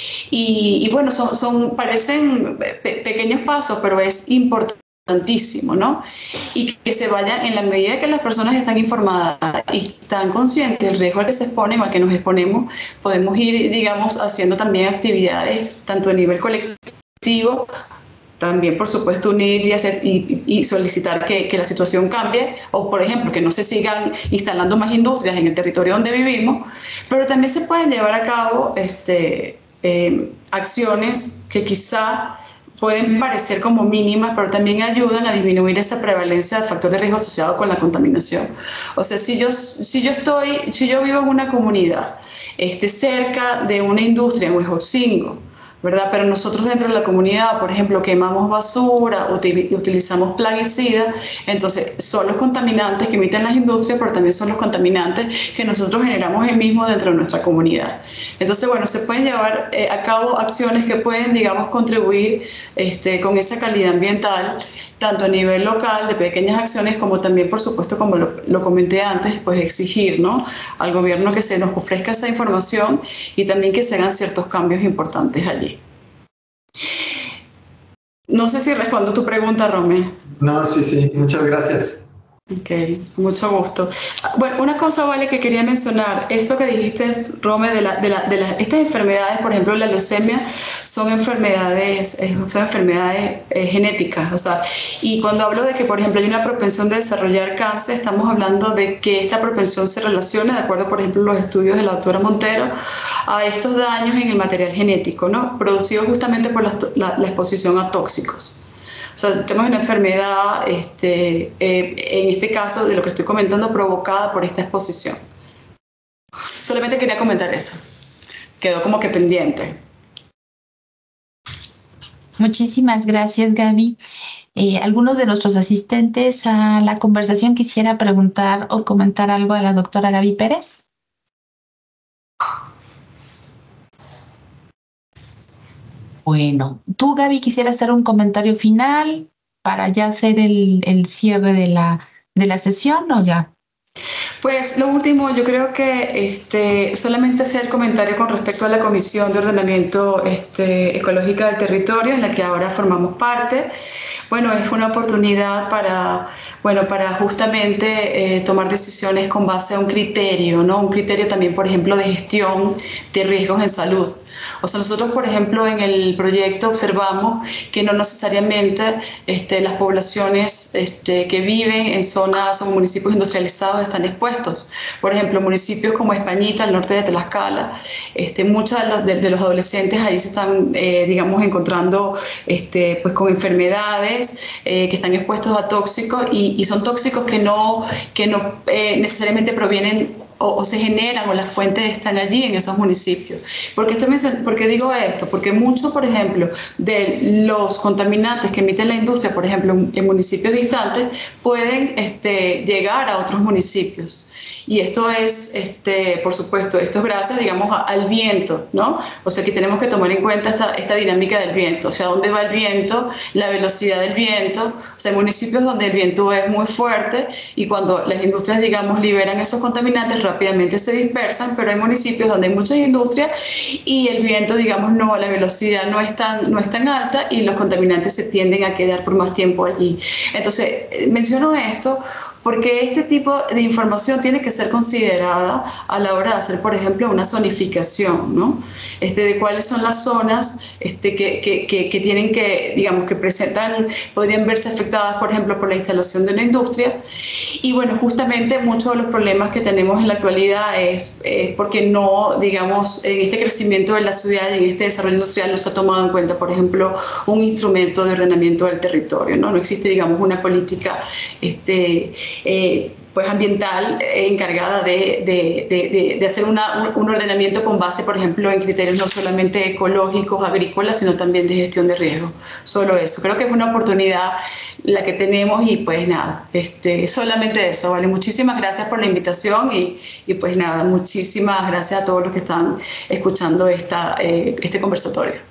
Y, y bueno, son, son, parecen pe pequeños pasos, pero es importantísimo, ¿no? Y que se vayan, en la medida que las personas están informadas y están conscientes del riesgo al que se exponen o al que nos exponemos, podemos ir, digamos, haciendo también actividades, tanto a nivel colectivo, también, por supuesto, unir y, hacer, y, y solicitar que, que la situación cambie, o, por ejemplo, que no se sigan instalando más industrias en el territorio donde vivimos, pero también se pueden llevar a cabo este, Eh, acciones que quizá pueden parecer como mínimas, pero también ayudan a disminuir esa prevalencia del factor de riesgo asociado con la contaminación. O sea, si yo, si yo, estoy, si yo vivo en una comunidad este, cerca de una industria en Huejotzingo, ¿verdad? Pero nosotros dentro de la comunidad, por ejemplo, quemamos basura, util, utilizamos plaguicidas, entonces son los contaminantes que emiten las industrias, pero también son los contaminantes que nosotros generamos el mismo dentro de nuestra comunidad. Entonces, bueno, se pueden llevar eh, a cabo acciones que pueden, digamos, contribuir este, con esa calidad ambiental, tanto a nivel local, de pequeñas acciones, como también, por supuesto, como lo, lo comenté antes, pues exigir, ¿no?, al gobierno que se nos ofrezca esa información y también que se hagan ciertos cambios importantes allí. No sé si respondo tu pregunta, Romé. No, sí, sí, muchas gracias. Ok, mucho gusto. Bueno, una cosa, Vale, que quería mencionar, esto que dijiste, Rome, de, la, de, la, de la, estas enfermedades, por ejemplo, la leucemia, son enfermedades, eh, son enfermedades eh, genéticas, o sea, y cuando hablo de que, por ejemplo, hay una propensión de desarrollar cáncer, estamos hablando de que esta propensión se relaciona, de acuerdo, por ejemplo, los estudios de la doctora Montero, a estos daños en el material genético, ¿no?, producidos justamente por la, la, la exposición a tóxicos. O sea, tenemos una enfermedad, este, eh, en este caso, de lo que estoy comentando, provocada por esta exposición. Solamente quería comentar eso. Quedó como que pendiente. Muchísimas gracias, Gaby. Eh, ¿Algunos de nuestros asistentes a la conversación quisiera preguntar o comentar algo a la doctora Gaby Pérez? Bueno, tú, Gaby, quisiera hacer un comentario final para ya hacer el, el cierre de la, de la sesión, ¿o ya? Pues lo último, yo creo que este, solamente hacer comentario con respecto a la Comisión de Ordenamiento este, Ecológica del Territorio, en la que ahora formamos parte. Bueno, es una oportunidad para, bueno, para justamente eh, tomar decisiones con base a un criterio, ¿no? Un criterio también, por ejemplo, de gestión de riesgos en salud. O sea, nosotros, por ejemplo, en el proyecto observamos que no necesariamente este, las poblaciones este, que viven en zonas o municipios industrializados están expuestos. Por ejemplo, municipios como Españita, al norte de Tlaxcala, este, muchos de los, de, de los adolescentes ahí se están, eh, digamos, encontrando este, pues, con enfermedades eh, que están expuestos a tóxicos y, y son tóxicos que no, que no eh, necesariamente provienen O, o se generan o las fuentes están allí en esos municipios. ¿Por qué, estoy, ¿Por qué digo esto? Porque muchos, por ejemplo, de los contaminantes que emite la industria, por ejemplo, en municipios distantes, pueden este, llegar a otros municipios. Y esto es, este, por supuesto, esto es gracias, digamos, a, al viento, ¿no? O sea, que tenemos que tomar en cuenta esta, esta dinámica del viento. O sea, dónde va el viento, la velocidad del viento. O sea, hay municipios donde el viento es muy fuerte y cuando las industrias, digamos, liberan esos contaminantes, rápidamente se dispersan, pero hay municipios donde hay muchas industrias y el viento, digamos, no, la velocidad no es tan, no es tan alta y los contaminantes se tienden a quedar por más tiempo allí. Entonces, menciono esto porque este tipo de información tiene que ser considerada a la hora de hacer, por ejemplo, una zonificación, ¿no? Este, de cuáles son las zonas este, que, que, que, que tienen que, digamos, que presentan, podrían verse afectadas, por ejemplo, por la instalación de una industria. Y bueno, justamente muchos de los problemas que tenemos en la actualidad es eh, porque no, digamos, en este crecimiento de la ciudad y en este desarrollo industrial no se ha tomado en cuenta, por ejemplo, un instrumento de ordenamiento del territorio, ¿no? No existe, digamos, una política este, Eh, pues ambiental eh, encargada de, de, de, de hacer una, un, un ordenamiento con base, por ejemplo, en criterios no solamente ecológicos, agrícolas, sino también de gestión de riesgo. Solo eso. Creo que es una oportunidad la que tenemos y pues nada, este, solamente eso, ¿vale? Muchísimas gracias por la invitación y, y pues nada, muchísimas gracias a todos los que están escuchando esta, eh, este conversatorio.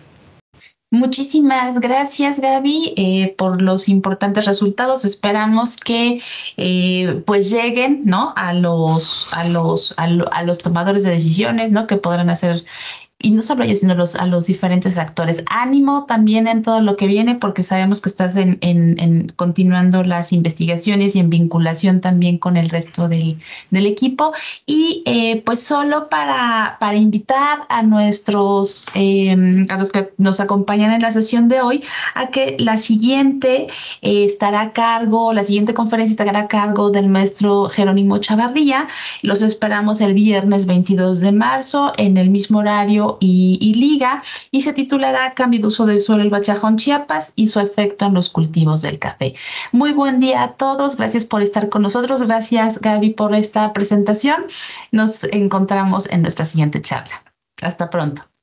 Muchísimas gracias, Gaby, eh, por los importantes resultados. Esperamos que eh, pues lleguen, ¿no?, a los a los a, lo, a los tomadores de decisiones, ¿no?, que podrán hacer. Y no solo ellos, sino los, a los diferentes actores. Ánimo también en todo lo que viene, porque sabemos que estás en, en, en continuando las investigaciones y en vinculación también con el resto del, del equipo. Y eh, pues solo para, para invitar a nuestros, eh, a los que nos acompañan en la sesión de hoy, a que la siguiente eh, estará a cargo, la siguiente conferencia estará a cargo del maestro Jerónimo Chavarría. Los esperamos el viernes veintidós de marzo en el mismo horario Y, y liga, y se titulará Cambio de uso del suelo el Bachajón Chiapas y su efecto en los cultivos del café. Muy buen día a todos, gracias por estar con nosotros, gracias Gaby por esta presentación. Nos encontramos en nuestra siguiente charla. Hasta pronto.